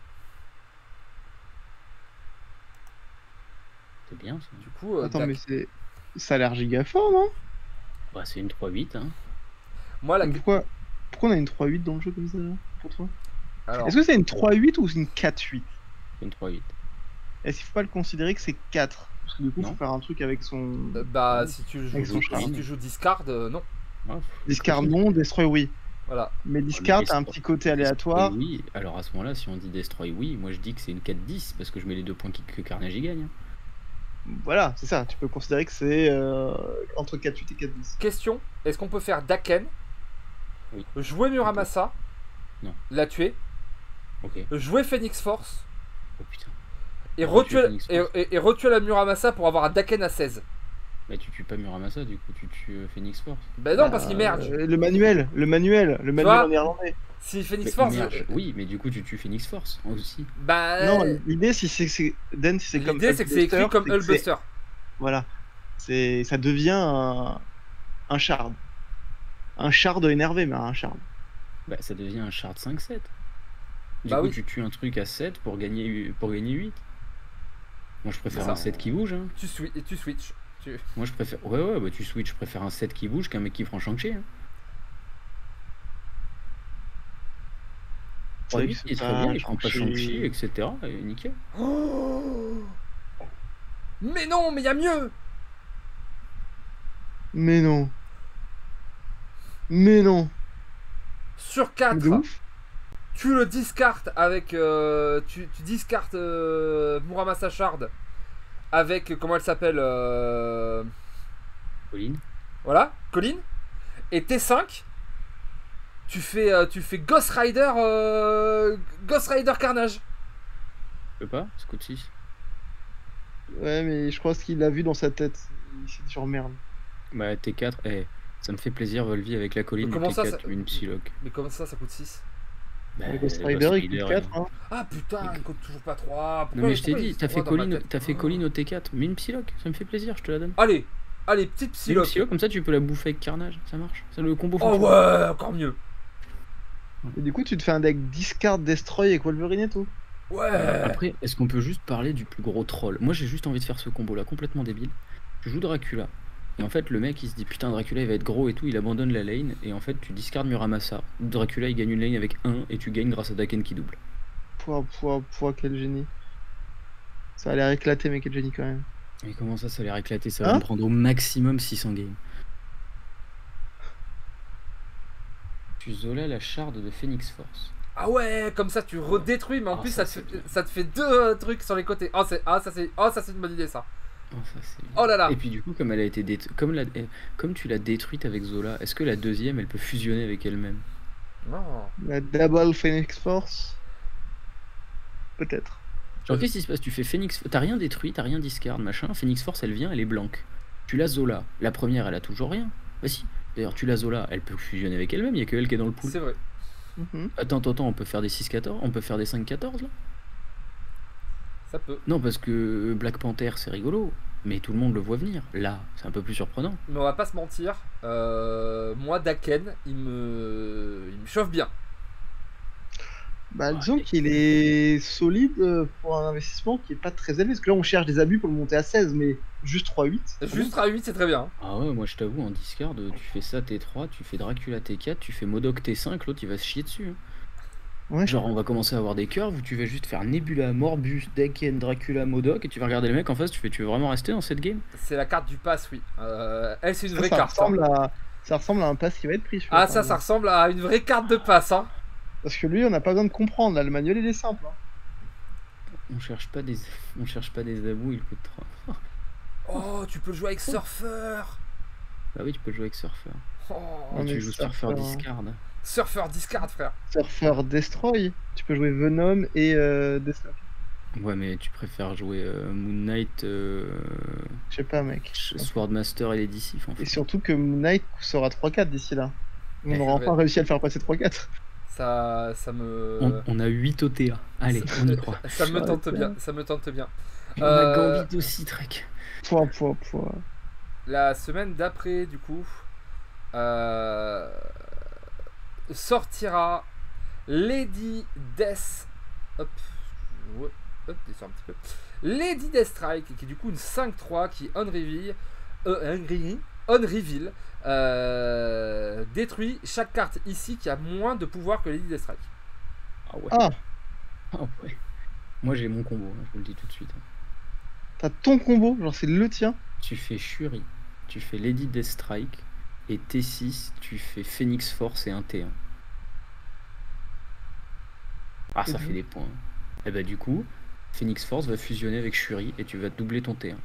C'est bien ça. Du coup, euh, Attends, Dak- mais c'est. Ça a l'air giga fort, non? Bah, c'est une trois huit. Hein. moi, la. Mais Pourquoi... Pourquoi on a une trois huit dans le jeu comme ça, là, pour toi? Alors, Est-ce que c'est une trois huit ou c'est une quatre huit? C'est une trois huit. Est-ce qu'il faut pas le considérer que c'est quatre? Parce que du coup, il Non. faut faire un truc avec son. euh, bah, si tu joues, Avec son si charme. tu joues discard, euh, non. Ah, Discard non, Destroy oui. Voilà. Mais Discard, t'as un petit côté aléatoire. Destroy, oui, alors à ce moment-là, si on dit Destroy, oui, moi je dis que c'est une quatre dix parce que je mets les deux points qui- que Carnage y gagne. hein. Voilà, c'est ça. Tu peux considérer que c'est euh, entre quatre huit et quatre dix. Question, est-ce qu'on peut faire Daken, Oui. jouer Muramasa, Non. la tuer, Ok. jouer Phoenix Force Oh putain. et Retuer retuer, Phoenix et, Force. et- et retuer la Muramasa pour avoir un Daken à seize? Bah tu tues pas Muramasa, du coup tu tues euh, Phoenix Force. Bah non, parce qu'il merge. Euh, le manuel, le manuel, le manuel vois en néerlandais. Si Phoenix Mais Force. merge, oui, mais du coup tu tues Phoenix Force aussi. Bah. Non, l'idée si c'est c'est Dan, si c'est comme L'idée c'est que c'est écrit comme Hulkbuster. Voilà, c'est ça devient un, un shard, un shard énervé, mais un shard. Bah ça devient un shard cinq sept. Du bah coup oui. tu tues un truc à sept pour gagner pour gagner huit. Moi je préfère un sept qui bouge. Hein. Tu, swi tu switch. Tu... Moi je préfère. Ouais ouais bah tu switch, je préfère un sept qui bouge qu'un mec qui prend Shang-Chi. Hein. trois huit il est très bien, il prend pas Shang-Chi, et cetera. Et nickel. Oh mais non, mais il y a mieux. Mais non. Mais non. Sur quatre, tu le discartes avec... Euh, tu, tu discartes euh, Muramasa Shard avec... Comment elle s'appelle euh... Colline. Voilà, Colline. Et T cinq, tu fais, euh, tu fais Ghost Rider... Euh, Ghost Rider Carnage. Je peux pas, c'est coup de six. Ouais, mais je crois qu'il l'a vu dans sa tête. Il s'est dit genre merde. Bah T quatre, eh, ça me fait plaisir Volvi avec la colline. Comment T ça, quatre, ça... une Psylocke. Mais comment ça, ça coûte six? Bah, le Ghost Rider, il coûte quatre. Hein. Ah putain, il coûte toujours pas trois. Pourquoi, non mais je t'ai dit, t'as fait colline, t'as fait colline au T quatre. Mais une Psylocke, ça me fait plaisir, je te la donne. Allez, allez, petite Psylocke. Une Psylocke, comme ça tu peux la bouffer avec Carnage, ça marche. Ça le combo. Oh ouais, encore mieux. Et du coup, tu te fais un deck discard, destroy avec Wolverine et tout. Ouais. Après, est-ce qu'on peut juste parler du plus gros troll? Moi j'ai juste envie de faire ce combo là, complètement débile. Je joue Dracula. Et en fait, le mec il se dit putain, Dracula il va être gros et tout, il abandonne la lane. Et en fait, tu discardes Muramasa. Dracula il gagne une lane avec un et tu gagnes grâce à Daken qui double. Pouah, pouah, pouah, quel génie. Ça a l'air éclaté, mais quel génie quand même. Mais comment ça, ça a l'air éclaté? Ça hein va me prendre au maximum six cents games. Tu Zola la shard de Phoenix Force. Ah ouais, comme ça tu redétruis, mais en oh, plus ça, ça, te fait, ça te fait deux euh, trucs sur les côtés. Oh, ah, ça c'est oh, une bonne idée ça. Oh, ça, oh là là. Et puis du coup, comme elle a été détruite, comme, la... comme tu l'as détruite avec Zola, est-ce que la deuxième elle peut fusionner avec elle-même? Non. La double Phoenix Force. Peut-être. Genre qu'est-ce qui se passe? Tu fais Phoenix, t'as rien détruit, t'as rien discard, machin. Phoenix Force elle vient, elle est blanche. Tu l'as Zola, la première elle a toujours rien. Bah si. D'ailleurs tu l'as Zola, elle peut fusionner avec elle-même, il y a que elle qui est dans le pool. C'est vrai. Mm-hmm. Attends, attends, attends, on peut faire des six quatorze, on peut faire des cinq quatorze là? Ça peut. Non parce que Black Panther c'est rigolo, mais tout le monde le voit venir. Là, c'est un peu plus surprenant. Mais on va pas se mentir, euh, moi Daken, il me, il me chauffe bien. Bah, disons ouais, qu'il est solide pour un investissement qui est pas très élevé. Parce que là, on cherche des abus pour le monter à seize, mais juste trois huit. Juste trois huit, c'est très bien. Ah ouais, moi je t'avoue, en discard, tu fais ça T trois, tu fais Dracula T quatre, tu fais Modok T cinq, l'autre il va se chier dessus. Hein. Ouais. Genre, on va commencer à avoir des curves où tu vas juste faire Nebula, Morbus, Daken, Dracula, Modok, et tu vas regarder le mec en face, tu fais, tu veux vraiment rester dans cette game? C'est la carte du pass, oui. Euh, elle, c'est une ça, vraie ça carte. Ressemble hein. à... Ça ressemble à un pass qui va être pris. Ah, ça, ça ressemble à une vraie carte de pass. Hein. Parce que lui, on n'a pas besoin de comprendre, là, le manuel il est simple. Hein. On cherche pas des on cherche pas des abous, il coûte trois. Oh, tu peux jouer avec Surfer. Bah oui, tu peux jouer avec Surfer. Oh, oh tu joues Surfer, Surfer Discard. Surfer Discard, frère. Surfer Destroy. Tu peux jouer Venom et euh, Deathlock. Ouais, mais tu préfères jouer euh, Moon Knight. Euh... Je sais pas, mec. Swordmaster et les D C. En fait. Et surtout que Moon Knight sera trois quatre d'ici là. On aura enfin réussi à le faire passer trois quatre. Ça, ça me... On, on a huit O T A. Allez, ça, on y croit. Ça me tente bien, ça me tente bien. On euh... a Gambit aussi, Trek. Point, point, point. La semaine d'après, du coup, euh... sortira Lady Death... Hop, ouais, hop, descends un petit peu. Lady Deathstrike, qui est du coup une cinq trois qui on reveal, euh, on reveal euh, détruit chaque carte ici qui a moins de pouvoir que Lady Deathstrike. Ah ouais. Ah. ah ouais. Moi j'ai mon combo, je vous le dis tout de suite. T'as ton combo, genre c'est le tien. Tu fais Shuri, tu fais Lady Deathstrike et T six, tu fais Phoenix Force et un T un. Ah ça mmh. fait des points. Et bah du coup, Phoenix Force va fusionner avec Shuri et tu vas doubler ton T un.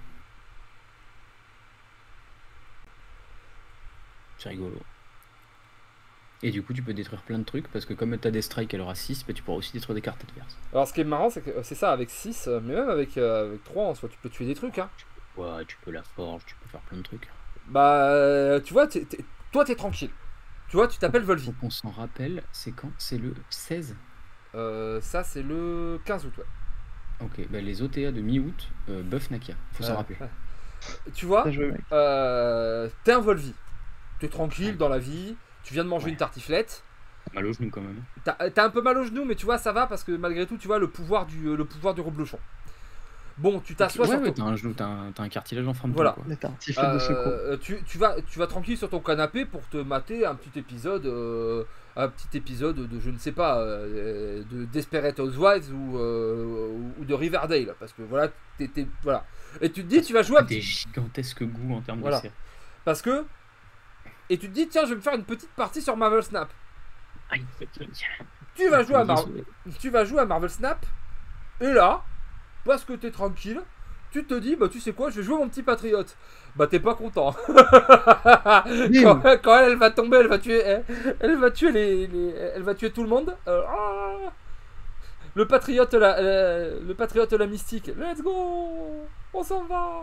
C'est rigolo. Et du coup tu peux détruire plein de trucs parce que comme t'as des strikes elle aura six, bah, tu pourras aussi détruire des cartes adverses. Alors ce qui est marrant c'est que c'est ça avec six, mais même avec, euh, avec trois en soi tu peux tuer des trucs hein. Ouais, tu peux la forge, tu peut faire plein de trucs. Bah, euh, tu vois, t'es, t'es, toi, t'es tranquille. Tu vois, tu t'appelles Volvi. On s'en rappelle, c'est quand? C'est le seize. Euh, ça, c'est le quinze août, ouais. Ok, bah les O T A de mi-août, euh, buff Nakia, faut s'en Ouais, rappeler. ouais. Tu vois, Bien joué, mec. euh, t'es un Volvi. T'es tranquille Ouais. dans la vie. Tu viens de manger Ouais. une tartiflette. Mal au genou quand même. T'as, t'as un peu mal au genou, mais tu vois, ça va parce que malgré tout, tu vois le pouvoir du, le pouvoir du reblochon. Bon, tu t'assois Ouais, sur ouais, ton... t'as un genou, t'as un, t'as un cartilage en forme Voilà. de quoi. La tartiflette de secours. Euh, tu, tu, vas, tu vas tranquille sur ton canapé pour te mater un petit épisode, euh, un petit épisode de je ne sais pas, euh, de Desperate Housewives ou, euh, ou de Riverdale, parce que voilà, t'es, t'es- voilà. Et tu te dis, tu vas jouer un Des petit, gigantesques goûts en termes Voilà. de série. parce que, et tu te dis tiens, je vais me faire une petite partie sur Marvel Snap. Aïe, Tu vas jouer à Mar- Désolé. tu vas jouer à Marvel Snap, et là, parce que t'es tranquille. Tu te dis, bah tu sais quoi, je vais jouer mon petit patriote. Bah t'es pas content. quand, quand elle, elle va tomber, elle va tuer, elle, elle va tuer les, les- elle va tuer tout le monde. Euh, ah le patriote, la, la- le patriote, la mystique. Let's go, on s'en va.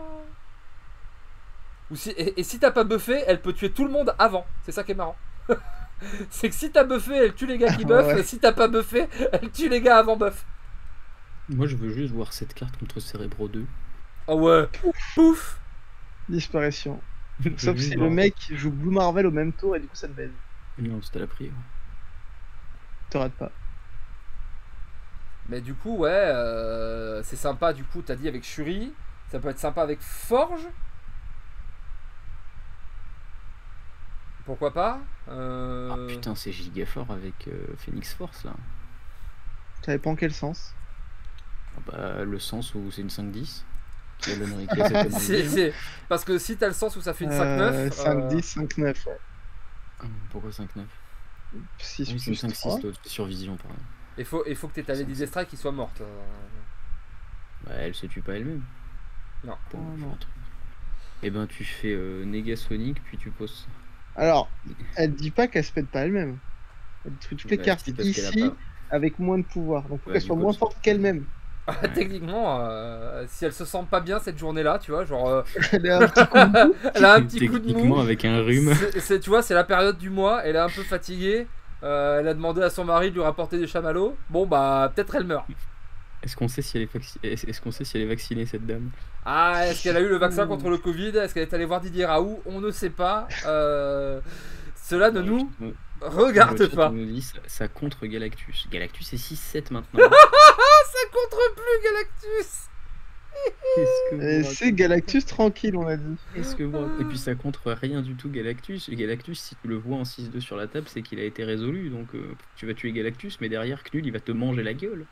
Ou si, et, et si t'as pas buffé, elle peut tuer tout le monde avant. C'est ça qui est marrant. C'est que si t'as buffé, elle tue les gars qui buffent. Ouais. Et si t'as pas buffé, elle tue les gars avant buff. Moi je veux juste voir cette carte contre Cerebro deux. Oh ouais. Pouf. Disparition. Je veux Sauf juste si voir. le mec joue Blue Marvel au même tour et du coup ça te baise. Non, c'était la prière. Te rate pas. Mais du coup, ouais, euh, c'est sympa. Du coup, t'as dit avec Shuri. Ça peut être sympa avec Forge. Pourquoi pas euh... Ah putain, c'est giga fort avec euh, Phoenix Force là. Ça dépend quel sens. Ah bah, le sens où c'est une cinq dix. Qui a l'honneur- qui a cette honneur- c'est, c'est- Parce que si t'as le sens où ça fait une cinq Euh, neuf. cinq dix, cinq neuf, ouais. Hum, Pourquoi cinq neuf? six Oui, c'est une plus cinq six trois. sur vision, pardon. Il faut, il faut que t'aies ta Lady Destra qui soit morte. euh. Bah, elle se tue pas elle-même. Non. Pour Oh, faire non. un truc. Et ben, tu fais euh, Negasonic, puis tu poses. Alors, elle dit pas qu'elle se pète pas elle-même. Elle détruit toutes les Bah, cartes si, parce qu'elle a ici pas- avec moins de pouvoir. Donc faut Ouais, qu'elle du soit coup, moins tu- forte qu'elle-même. Ah, techniquement, euh, si elle se sent pas bien cette journée-là, tu vois, genre, euh, Elle a un petit coup de mou. elle a un petit coup de Techniquement, mou. avec un rhume. C'est, c'est- tu vois, c'est la période du mois, elle est un peu fatiguée. euh, elle a demandé à son mari de lui rapporter des chamallows. Bon, bah, peut-être elle meurt. Est-ce qu'on sait si elle est, vacci- est-ce est-ce qu'on sait si elle est vaccinée, cette dame? Ah, est-ce qu'elle a eu le vaccin contre le Covid? Est-ce qu'elle est allée voir Didier Raoult? On ne sait pas. Euh, cela ne nous Dans le regarde chat, pas. on nous dit ça, ça contre Galactus. Galactus est six sept maintenant. Ça contre plus Galactus. Qu'est-ce que vous Et racontez c'est Galactus tranquille, on a dit. Qu'est-ce que vous racontez Et puis ça contre rien du tout Galactus. Et Galactus, si tu le vois en six deux sur la table, c'est qu'il a été résolu. Donc euh, tu vas tuer Galactus, mais derrière Knull, il va te manger la gueule.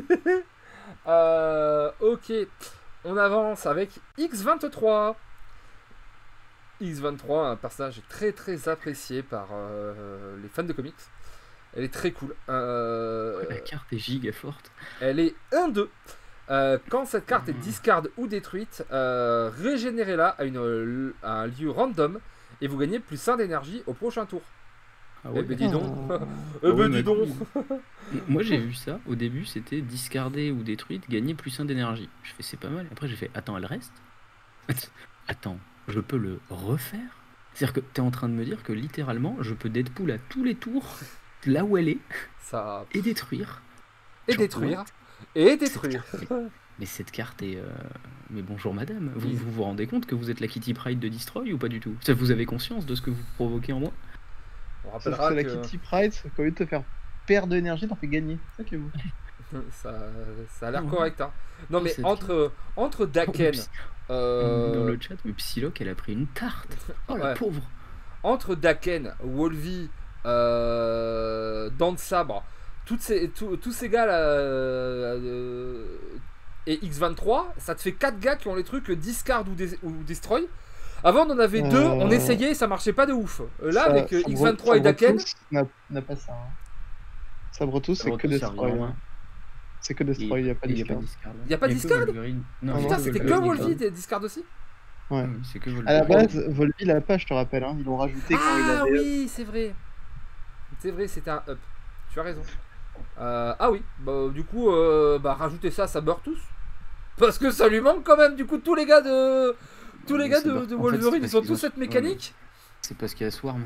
Euh, ok, on avance avec X vingt-trois. X vingt-trois, un personnage très très apprécié par euh, les fans de comics. Elle est très cool. Euh, La carte est giga forte. elle est un deux. Euh, quand cette carte est discard ou détruite, euh, régénérez-la à, une, à un lieu random et vous gagnez plus un d'énergie au prochain tour. Ah Eh ouais, ben dis donc. Oh. Eh ouais, ben mais dis donc. Moi j'ai vu ça, au début c'était discarder ou détruite, gagner plus un d'énergie. Je fais c'est pas mal. Après j'ai fait attends, elle reste. Attends, je peux le refaire. C'est-à-dire que t'es en train de me dire que littéralement je peux Deadpool à tous les tours, là où elle est, Ça. et détruire. Et Genre, détruire. what? Et détruire. Mais cette carte est. euh, Mais bonjour madame, vous, Oui. vous vous rendez compte que vous êtes la Kitty Pryde de Destroy ou pas du tout? Ça, vous avez conscience de ce que vous provoquez en moi? On Sauf rappellera que la que Kitty Pryde, qu'au lieu de te faire perdre d'énergie, t'en fais gagner. C'est ça qui est beau. ça, ça a l'air Ouais. correct. Hein. Non mais C'est entre, entre Daken, Psy- euh, Dans le chat, mais Psylocke elle a pris une tarte. Oh la Ouais. pauvre. entre Daken, Wolvie, euh, Dent de Sabre, toutes ces, tous- tous ces gars là euh, et X vingt-trois, ça te fait quatre gars qui ont les trucs discard ou, des, ou destroy. Avant on en avait deux, Euh, on essayait et ça marchait pas de ouf. Euh, Là Ça- avec euh, Sabre- X vingt-trois et Daken, Sabretooth n'a n'a pas ça. Hein. Sabretooth, c'est que Sabretooth, ça Destroy. revient. hein. C'est que Destroy, il n'y a pas Et y a discard. discard. Y a pas que discard Wolverine. Non, Ah y a non, putain c'est c'était que que Wolverine. Wolvie des discard aussi. Ouais. Ouais, c'est que À la Wolverine. base, Volvi l'a pas, je te rappelle. Hein. Ils l'ont rajouté quand il Ah avait. oui, c'est vrai. C'est vrai, c'était un up. Tu as raison. Euh, ah oui, bah, du coup, euh, bah, rajouter ça, ça meurt tous. Parce que ça lui manque quand même, du coup, tous les gars de. Tous les gars de, de Wolverine, ils ont tous cette mécanique. C'est parce qu'il y a Swarm.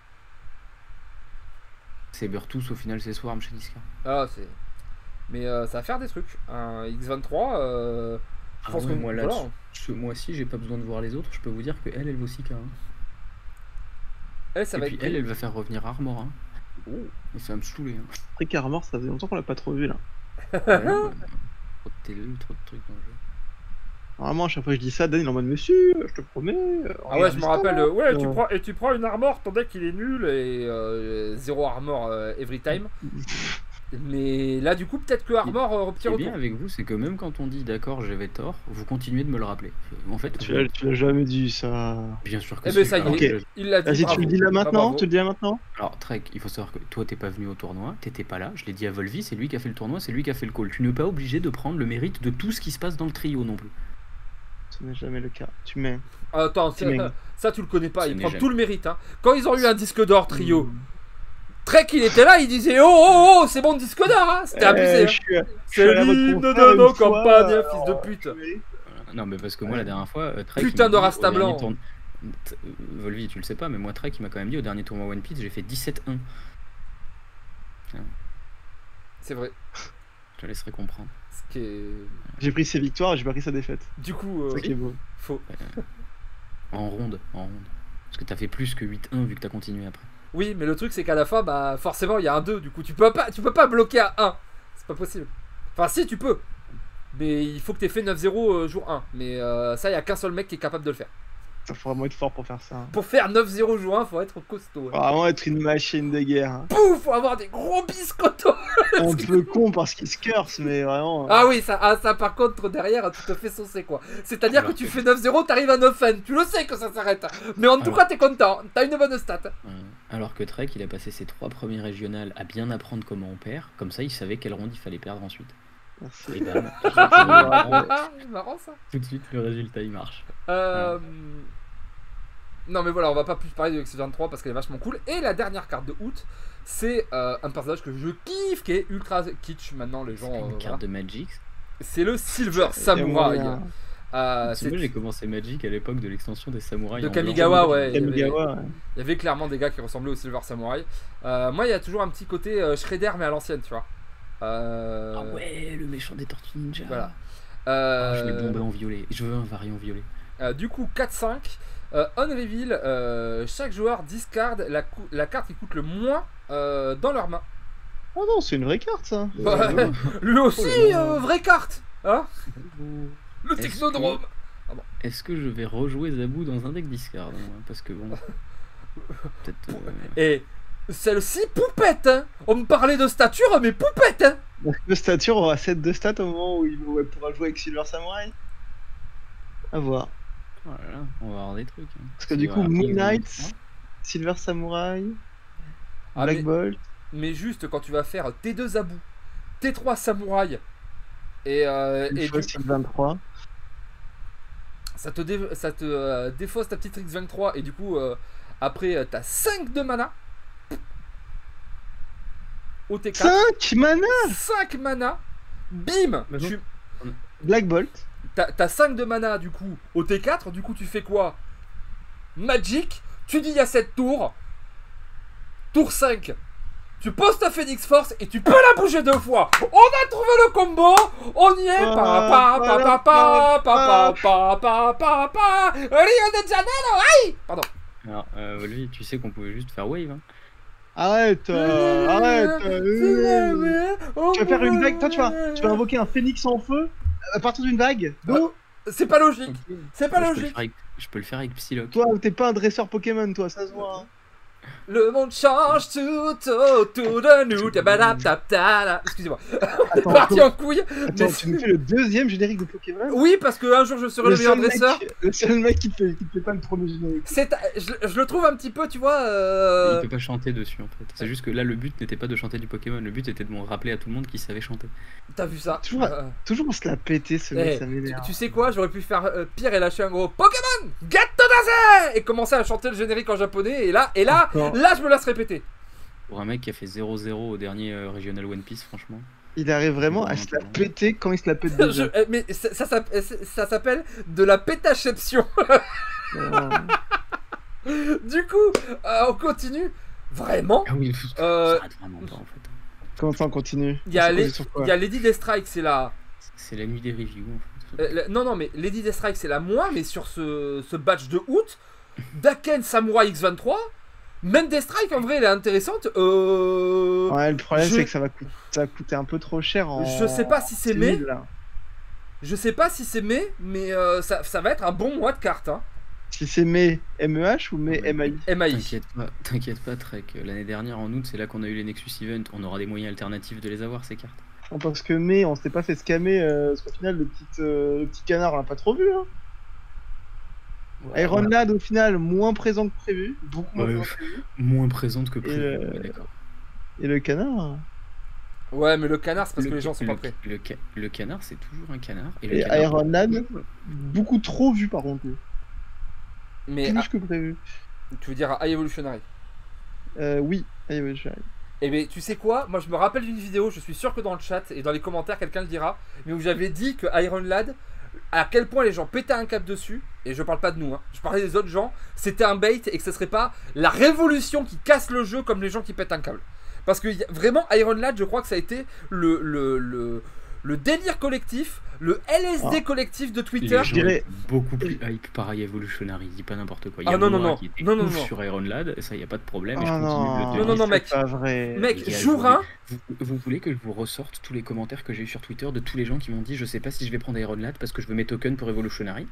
Saber tous, au final, c'est Swarm chez Discard. Ah, c'est. Mais euh, ça va faire des trucs. Un X vingt-trois, euh, je ah pense ouais, que moi, là, voilà. ce mois-ci, j'ai pas besoin de voir les autres. Je peux vous dire que elle, elle vaut six K. Hein. Elle, ça Et va puis être... elle, elle va faire revenir Armor. Hein. Oh. Et ça va me saouler. Hein. Après qu'Armor, ça faisait longtemps qu'on l'a pas trop vu là. Ouais, bah, trop de télé, trop de trucs dans le jeu. Normalement, à chaque fois que je dis ça, Dan il est en mode monsieur, je te promets. Ah ouais, je me rappelle. Euh, ouais, tu prends, et tu prends une armor, ton deck il est nul et euh, zéro armor euh, every time. Mais là, du coup, peut-être que armor euh, petit retour. Ce qui est retour. bien avec vous, c'est que même quand on dit d'accord, j'avais tort, vous continuez de me le rappeler. En fait, tu l'as, tu l'as jamais dit ça. Bien sûr que eh ben ça y est, okay. il l'a dit. Vas-y, tu le dis là maintenant, tu le dis là maintenant. Alors Trek, il faut savoir que toi t'es pas venu au tournoi, t'étais pas là, je l'ai dit à Volvi, c'est lui qui a fait le tournoi, c'est lui qui a fait le call. Tu n'es pas obligé de prendre le mérite de tout ce qui se passe dans le trio non plus. Ce n'est jamais le cas. Tu mets. Attends, tu mets... ça tu le connais pas, Ce il prend jamais. tout le mérite. Hein. Quand ils ont eu un disque d'or trio, mmh. Trek il était là, il disait oh oh oh, c'est bon disque d'or, hein. C'était abusé. Eh, hein. C'est l'hymne de nos campagnes, fils de pute. Non mais parce que moi la dernière fois, Trek. Putain de Rasta blanc. Tourne... Volvi, tu le sais pas, mais moi Trek il m'a quand même dit au dernier tournoi One Piece, j'ai fait dix-sept un. C'est vrai. Je te laisserai comprendre. Ce qui est... J'ai pris ses victoires et j'ai pas pris sa défaite. Du coup, euh, c'est ça qui est beau. Faux. Euh, en ronde, en ronde. Parce que t'as fait plus que huit un vu que t'as continué après. Oui, mais le truc c'est qu'à la fin, bah forcément il y a un deux. Du coup, tu peux pas, tu peux pas bloquer à un. C'est pas possible. Enfin, si tu peux. Mais il faut que t'aies fait neuf zéro euh, jour un. Mais euh, ça, il y a qu'un seul mec qui est capable de le faire. Il faut vraiment être fort pour faire ça. Pour faire neuf zéro jour un, faut être costaud. Faut vraiment être une machine de guerre. Hein. Pouf, faut avoir des gros biscottos. Un peu con parce qu'il se curse, mais vraiment. Ah oui, ça, ah, ça par contre, derrière, tu te fais saucer quoi. C'est-à-dire que tu fais neuf zéro, t'arrives à neuf N. Tu le sais que ça s'arrête. Mais en tout Alors... cas, t'es content. T'as une bonne stat. Euh, alors que Trek, il a passé ses trois premiers régionales à bien apprendre comment on perd. Comme ça, il savait quelle ronde il fallait perdre ensuite. Merci. Et bam, marrant ça. Tout de suite, le résultat il marche. Euh... Ouais. Non mais voilà, on va pas plus parler de X vingt-trois parce qu'elle est vachement cool. Et la dernière carte de août, c'est euh, un personnage que je kiffe, qui est ultra kitsch maintenant les gens. C'est une euh, carte voilà. de Magic. C'est le Silver Samurai. Euh, c'est moi j'ai commencé Magic à l'époque de l'extension des samouraïs. De Kamigawa, ouais. Kamigawa, il, y avait, ouais. il y avait clairement des gars qui ressemblaient au Silver Samurai. Euh, moi, il y a toujours un petit côté euh, Shredder mais à l'ancienne, tu vois. Euh... Ah ouais, le méchant des Tortues Ninja. Voilà. Euh... Oh, je l'ai bombé en violet. Je veux un variant violet. Euh, du coup, quatre cinq. Euh, on reveal, euh, chaque joueur discard la, la carte qui coûte le moins euh, dans leur main. Oh non, c'est une vraie carte ça. Bah, lui aussi, euh, vraie carte. Hein, le Est-ce technodrome. que... Ah bon. Est-ce que je vais rejouer Zabou dans un deck discard hein, parce que bon. Peut-être. Euh... Et celle-ci, poupette. Hein. On me parlait de stature, mais poupette. Hein. De stature, on va sept de stats au moment où il pourra jouer avec Silver Samurai. À voir. Voilà, on va avoir des trucs. Hein. Parce que du coup, Moon Knight, Silver Samurai, ah, Black mais, Bolt. Mais juste quand tu vas faire T deux Zabou, T trois Samouraï et, euh, et du... vingt-trois. Ça te, dé... ça te euh, défausse ta petite X vingt-trois et du coup, euh, après, t'as cinq de mana. Au T quatre. cinq mana cinq mana. Bim tu... Black Bolt. T'as cinq de mana du coup au T quatre, du coup tu fais quoi? Magic, tu dis il y a cette tour. Tour cinq. Tu poses ta Phoenix Force et tu peux la bouger deux fois. On a trouvé le combo. On y est. Pa pa pa pa pa pa pa pa pa pa. Rio de Janeiro. Aïe. Pardon. Alors, euh, lui, tu sais qu'on pouvait juste faire wave. Hein. Arrête, euh, arrête. Euh, tu vas faire une vague. Toi, tu vas, tu vas invoquer un phénix en feu à partir d'une vague. Non. C'est pas logique. Okay. C'est pas Moi, logique. Je peux, avec, je peux le faire avec Psylocke. Toi, t'es pas un dresseur Pokémon, toi, ça se voit. Hein. Le monde change tout autour de nous. Excusez-moi. On est parti en couille. Attends, mais tu me fais le deuxième générique de Pokémon? Oui, parce qu'un jour je serai le, le meilleur dresseur. Mec, le seul mec qui te fait, qui te fait pas le premier générique. Je, je le trouve un petit peu, tu vois. Euh... Il peut pas chanter dessus en fait. C'est juste que là, le but n'était pas de chanter du Pokémon. Le but était de me rappeler à tout le monde qu'il savait chanter. T'as vu ça? Toujours, euh... toujours on se l'a pété ce mec, hey, ça m'énerve. Tu, tu sais quoi? J'aurais pu faire euh, pire et lâcher un gros Pokémon Get to Daze et commencer à chanter le générique en japonais. Et là, et là, oh, là, je me laisse répéter. Pour un mec qui a fait zéro zéro au dernier euh, Regional One Piece, franchement. Il arrive vraiment à se la péter quand il se la pète déjà. Je, mais ça, ça, ça, ça s'appelle de la pétaception. Du coup, euh, on continue. Vraiment Ah oui, euh, ça arrête vraiment pas en fait. Comment ça on continue? Il y a, les, il y a Lady Deathstrike, c'est la... C'est la nuit des reviews en fait. Euh, la... Non, non, mais Lady Deathstrike, c'est la moins, mais sur ce, ce batch de août, Daken Samurai X vingt-trois, même Deathstrike, en vrai, elle est intéressante. Euh... Ouais, le problème, je... c'est que ça va, coûter, ça va coûter un peu trop cher en... Je sais pas si c'est mai. Je sais pas si c'est mai, mais euh, ça, ça va être un bon mois de cartes. Hein. Si c'est mai M E H ou mai M A I? M A I. T'inquiète pas, t'inquiète pas, Trek. L'année dernière, en août, c'est là qu'on a eu les Nexus Event. On aura des moyens alternatifs de les avoir, ces cartes. Non, parce que mai, on s'était pas fait scammer, euh, parce qu'au final, le petit, euh, le petit canard, on l'a pas trop vu. Hein. Ouais, Iron voilà. Lad, au final, moins présent que prévu. Beaucoup moins, ouais, présent que prévu. moins présente que prévu. Et le, ouais, d'accord. Et le canard Ouais, mais le canard, c'est parce le, que les gens sont le, pas prêts. Le, ca le canard, c'est toujours un canard. Et, et le canard, Iron Lad, beaucoup trop vu par contre. Mais plus ah, que prévu. Tu veux dire High Evolutionary? euh, Oui, High Evolutionary. Eh bien, tu sais quoi? Moi, je me rappelle d'une vidéo, je suis sûr que dans le chat et dans les commentaires, quelqu'un le dira, mais où j'avais dit que Iron Lad, à quel point les gens pétaient un cap dessus, et je parle pas de nous, hein, je parlais des autres gens, c'était un bait et que ce serait pas la révolution qui casse le jeu comme les gens qui pètent un câble. Parce que vraiment, Iron Lad, je crois que ça a été le, le, le, le délire collectif, le L S D ah. collectif de Twitter. Je dirais beaucoup plus hype par Evolutionary, dis pas n'importe quoi. Il y a ah non, non, non, qui était non, non, ouf non. sur Iron Lad, ça y a pas de problème. Oh et je continue non, de le non, non, non, mec, pas vrai. mec, jour un. Vous, vous voulez que je vous ressorte tous les commentaires que j'ai eu sur Twitter de tous les gens qui m'ont dit je sais pas si je vais prendre Iron Lad parce que je veux mes tokens pour Evolutionary.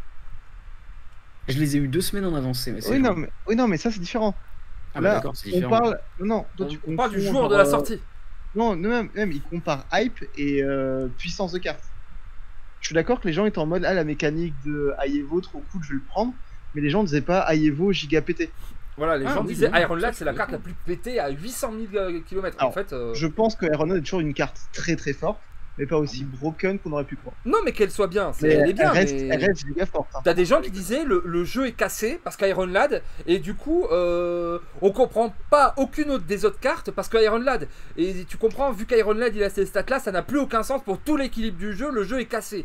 Je les ai eu deux semaines en avancée. Mais oui, non, mais, oui, non, mais ça c'est différent. Ah bah d'accord, c'est différent. On parle, non, toi, on, tu on parle du jour de la sortie. Non, même, même il compare hype et euh, puissance de carte. Je suis d'accord que les gens étaient en mode ah la mécanique de Aievo trop cool, je vais le prendre, mais les gens disaient pas Aievo giga pété. Voilà, les ah, gens oui, disaient oui, Iron Lad c'est la carte la plus pétée à huit cent mille kilomètres. En fait, euh... je pense que Iron Lad est toujours une carte très très forte, mais pas aussi broken qu'on aurait pu croire. Non, mais qu'elle soit bien, c'est elle est bien. Elle reste, mais... elle reste giga forte. Hein. T'as des gens qui disaient le, le jeu est cassé parce qu'Iron Lad, et du coup, euh, on comprend pas aucune autre des autres cartes parce qu'Iron Lad. Et tu comprends, vu qu'Iron Lad il a ces stats là, ça n'a plus aucun sens pour tout l'équilibre du jeu, le jeu est cassé.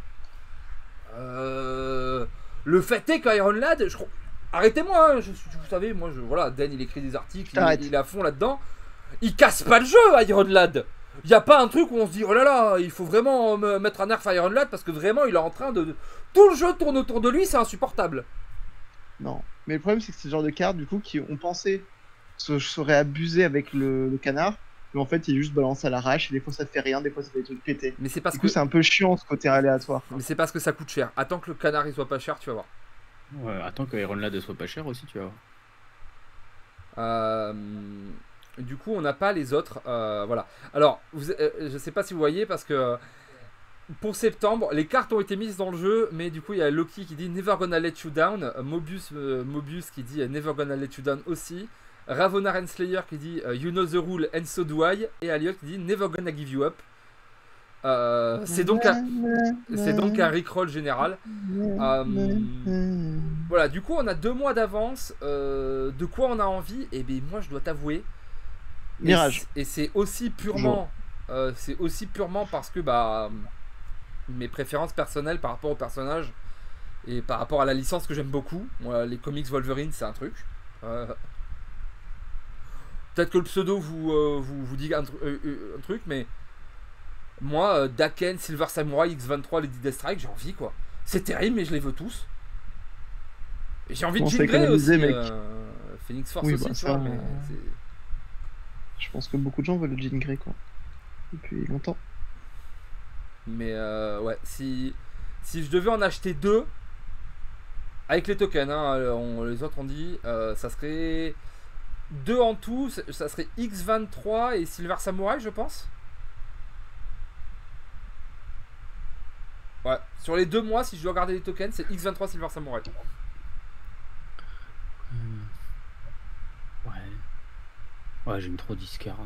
Euh, le fait est qu'Iron Lad, je... arrêtez-moi, hein, je, vous savez, moi, je, voilà, Dan il écrit des articles, il, il est à fond là-dedans. Il casse pas le jeu, Iron Lad. Il n'y a pas un truc où on se dit oh là là, il faut vraiment me mettre un nerf à Iron Lad parce que vraiment il est en train de. Tout le jeu tourne autour de lui, c'est insupportable. Non, mais le problème c'est que c'est ce genre de cartes du coup qui ont pensé se serait abusé avec le, le canard, mais en fait il est juste balancé à l'arrache et des fois ça te fait rien, des fois ça fait des trucs pétés. Mais c'est parce du que c'est un peu chiant ce côté aléatoire. Quoi. Mais c'est parce que ça coûte cher. Attends que le canard il soit pas cher, tu vas voir. Ouais, attends que Iron Lad soit pas cher aussi, tu vas voir. Euh. Du coup, on n'a pas les autres. Euh, voilà. Alors, vous, euh, je sais pas si vous voyez, parce que euh, pour septembre, les cartes ont été mises dans le jeu, mais du coup, il y a Loki qui dit Never Gonna Let You Down, Mobius, euh, Mobius qui dit Never Gonna Let You Down aussi, Ravonna Renslayer qui dit uh, You Know the Rule and So Do I, et Aliot qui dit Never Gonna Give You Up. Euh, c'est donc un, c'est donc un rickroll général. Euh, voilà. Du coup, on a deux mois d'avance. Euh, de quoi on a envie? Et bien, moi, je dois t'avouer. Mirage. Et c'est aussi purement, euh, c'est aussi purement parce que bah mes préférences personnelles par rapport au personnage et par rapport à la licence que j'aime beaucoup. Moi, les comics Wolverine, c'est un truc. Euh, Peut-être que le pseudo vous euh, vous, vous dit un, euh, un truc, mais moi, euh, Daken, Silver Samurai, X vingt-trois, Lady Deathstrike, j'ai envie quoi. C'est terrible, mais je les veux tous. Et j'ai envie de Jean Grey aussi. Euh, Phoenix Force oui, aussi, bah, tu ça, vois. Mais euh... Je pense que beaucoup de gens veulent le Jean Grey, quoi. Depuis longtemps. Mais euh, ouais, si, si je devais en acheter deux, avec les tokens, hein, on, les autres on dit, euh, ça serait deux en tout, ça serait X vingt-trois et Silver Samurai, je pense. Ouais, sur les deux mois, si je dois garder les tokens, c'est X vingt-trois Silver Samurai. Mmh. Ouais. Ouais, j'aime trop Discard.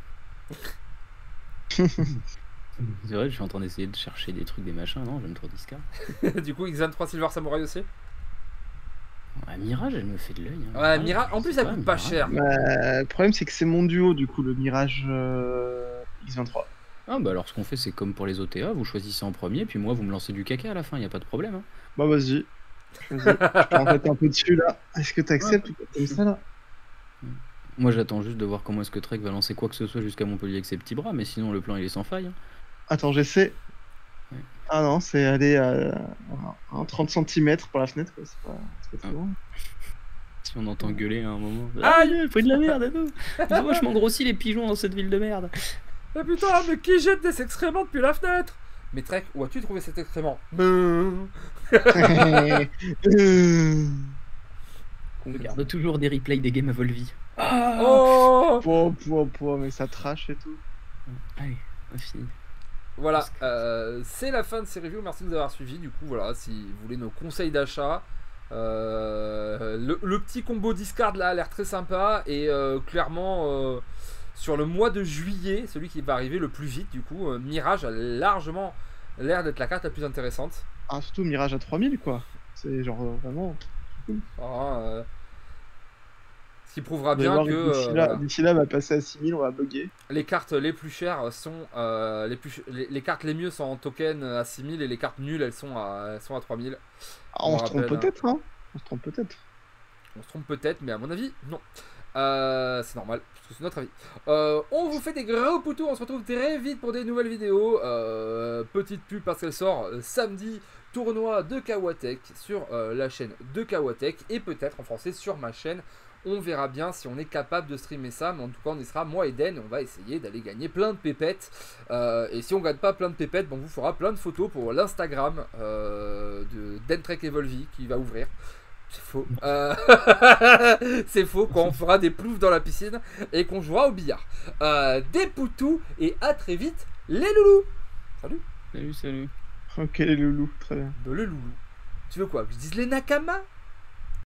C'est vrai, je suis en train d'essayer de chercher des trucs, des machins. Non, j'aime trop Discard. Du coup, X vingt-trois Silver Samurai aussi. Ouais, Mirage, elle me fait de l'œil. Hein. Ouais, Mirage, en plus, elle coûte pas cher. Bah, le problème, c'est que c'est mon duo, du coup, le Mirage euh, X vingt-trois. Ah bah alors ce qu'on fait c'est comme pour les O T A, vous choisissez en premier, puis moi vous me lancez du caca à la fin, y a pas de problème. Hein. Bah vas-y. Vas-y. Je peux en mettre un peu dessus là. Est-ce que t'acceptes ou pas ça là? Moi j'attends juste de voir comment est-ce que Trek va lancer quoi que ce soit jusqu'à Montpellier avec ses petits bras, mais sinon le plan il est sans faille. Hein. Attends, j'essaie. Ouais. Ah non, c'est aller à, à trente centimètres pour la fenêtre, quoi. C'est pas, c'est pas Ah. trop. Si on entend gueuler à un moment. Aïe, il faut de la merde et tout. Ils ont vachement grossi les pigeons dans cette ville de merde. Eh putain, mais qui jette des excréments depuis la fenêtre? Mais Trek, où as-tu trouvé cet excrément? Ben... On regarde toujours des replays des games à Volvi. Ah oh pouah, pouah, pouah, mais ça trash et tout. Allez, on finit. Voilà, euh, c'est la fin de ces reviews. Merci de nous avoir suivis. Du coup, voilà, si vous voulez nos conseils d'achat, euh, le, le petit combo discard là a l'air très sympa. Et euh, clairement, euh, sur le mois de juillet, celui qui va arriver le plus vite, du coup, euh, Mirage a largement l'air d'être la carte la plus intéressante. Ah, surtout Mirage à trois mille, quoi. C'est genre euh, vraiment cool. Ah, euh, ce qui prouvera bien que d'ici euh, là, voilà. d'ici là, on va passer à six mille, on va bugger. Les cartes les plus chères sont euh, les, plus, les, les cartes les mieux sont en token à six mille et les cartes nulles elles sont à, elles sont à trois mille. Ah, on, on se trompe peut-être, hein. On se trompe peut-être. On se trompe peut-être, mais à mon avis, non. Euh, c'est normal, parce que c'est notre avis. Euh, on vous fait des gros poutous, on se retrouve très vite pour des nouvelles vidéos. Euh, petite pub parce qu'elle sort euh, samedi, tournoi de Kawatek sur euh, la chaîne de Kawatek et peut-être en français sur ma chaîne. On verra bien si on est capable de streamer ça, mais en tout cas on y sera, moi et Den, on va essayer d'aller gagner plein de pépettes. Euh, et si on gagne pas plein de pépettes, bon, on vous fera plein de photos pour l'Instagram euh, de Den Trek Evolvi qui va ouvrir. C'est faux. Euh... C'est faux quand on fera des ploufs dans la piscine et qu'on jouera au billard. Euh, des poutous et à très vite les loulous. Salut. Salut, salut. Ok les loulous, très bien. De les loulous. Tu veux quoi? Que je dise les nakama?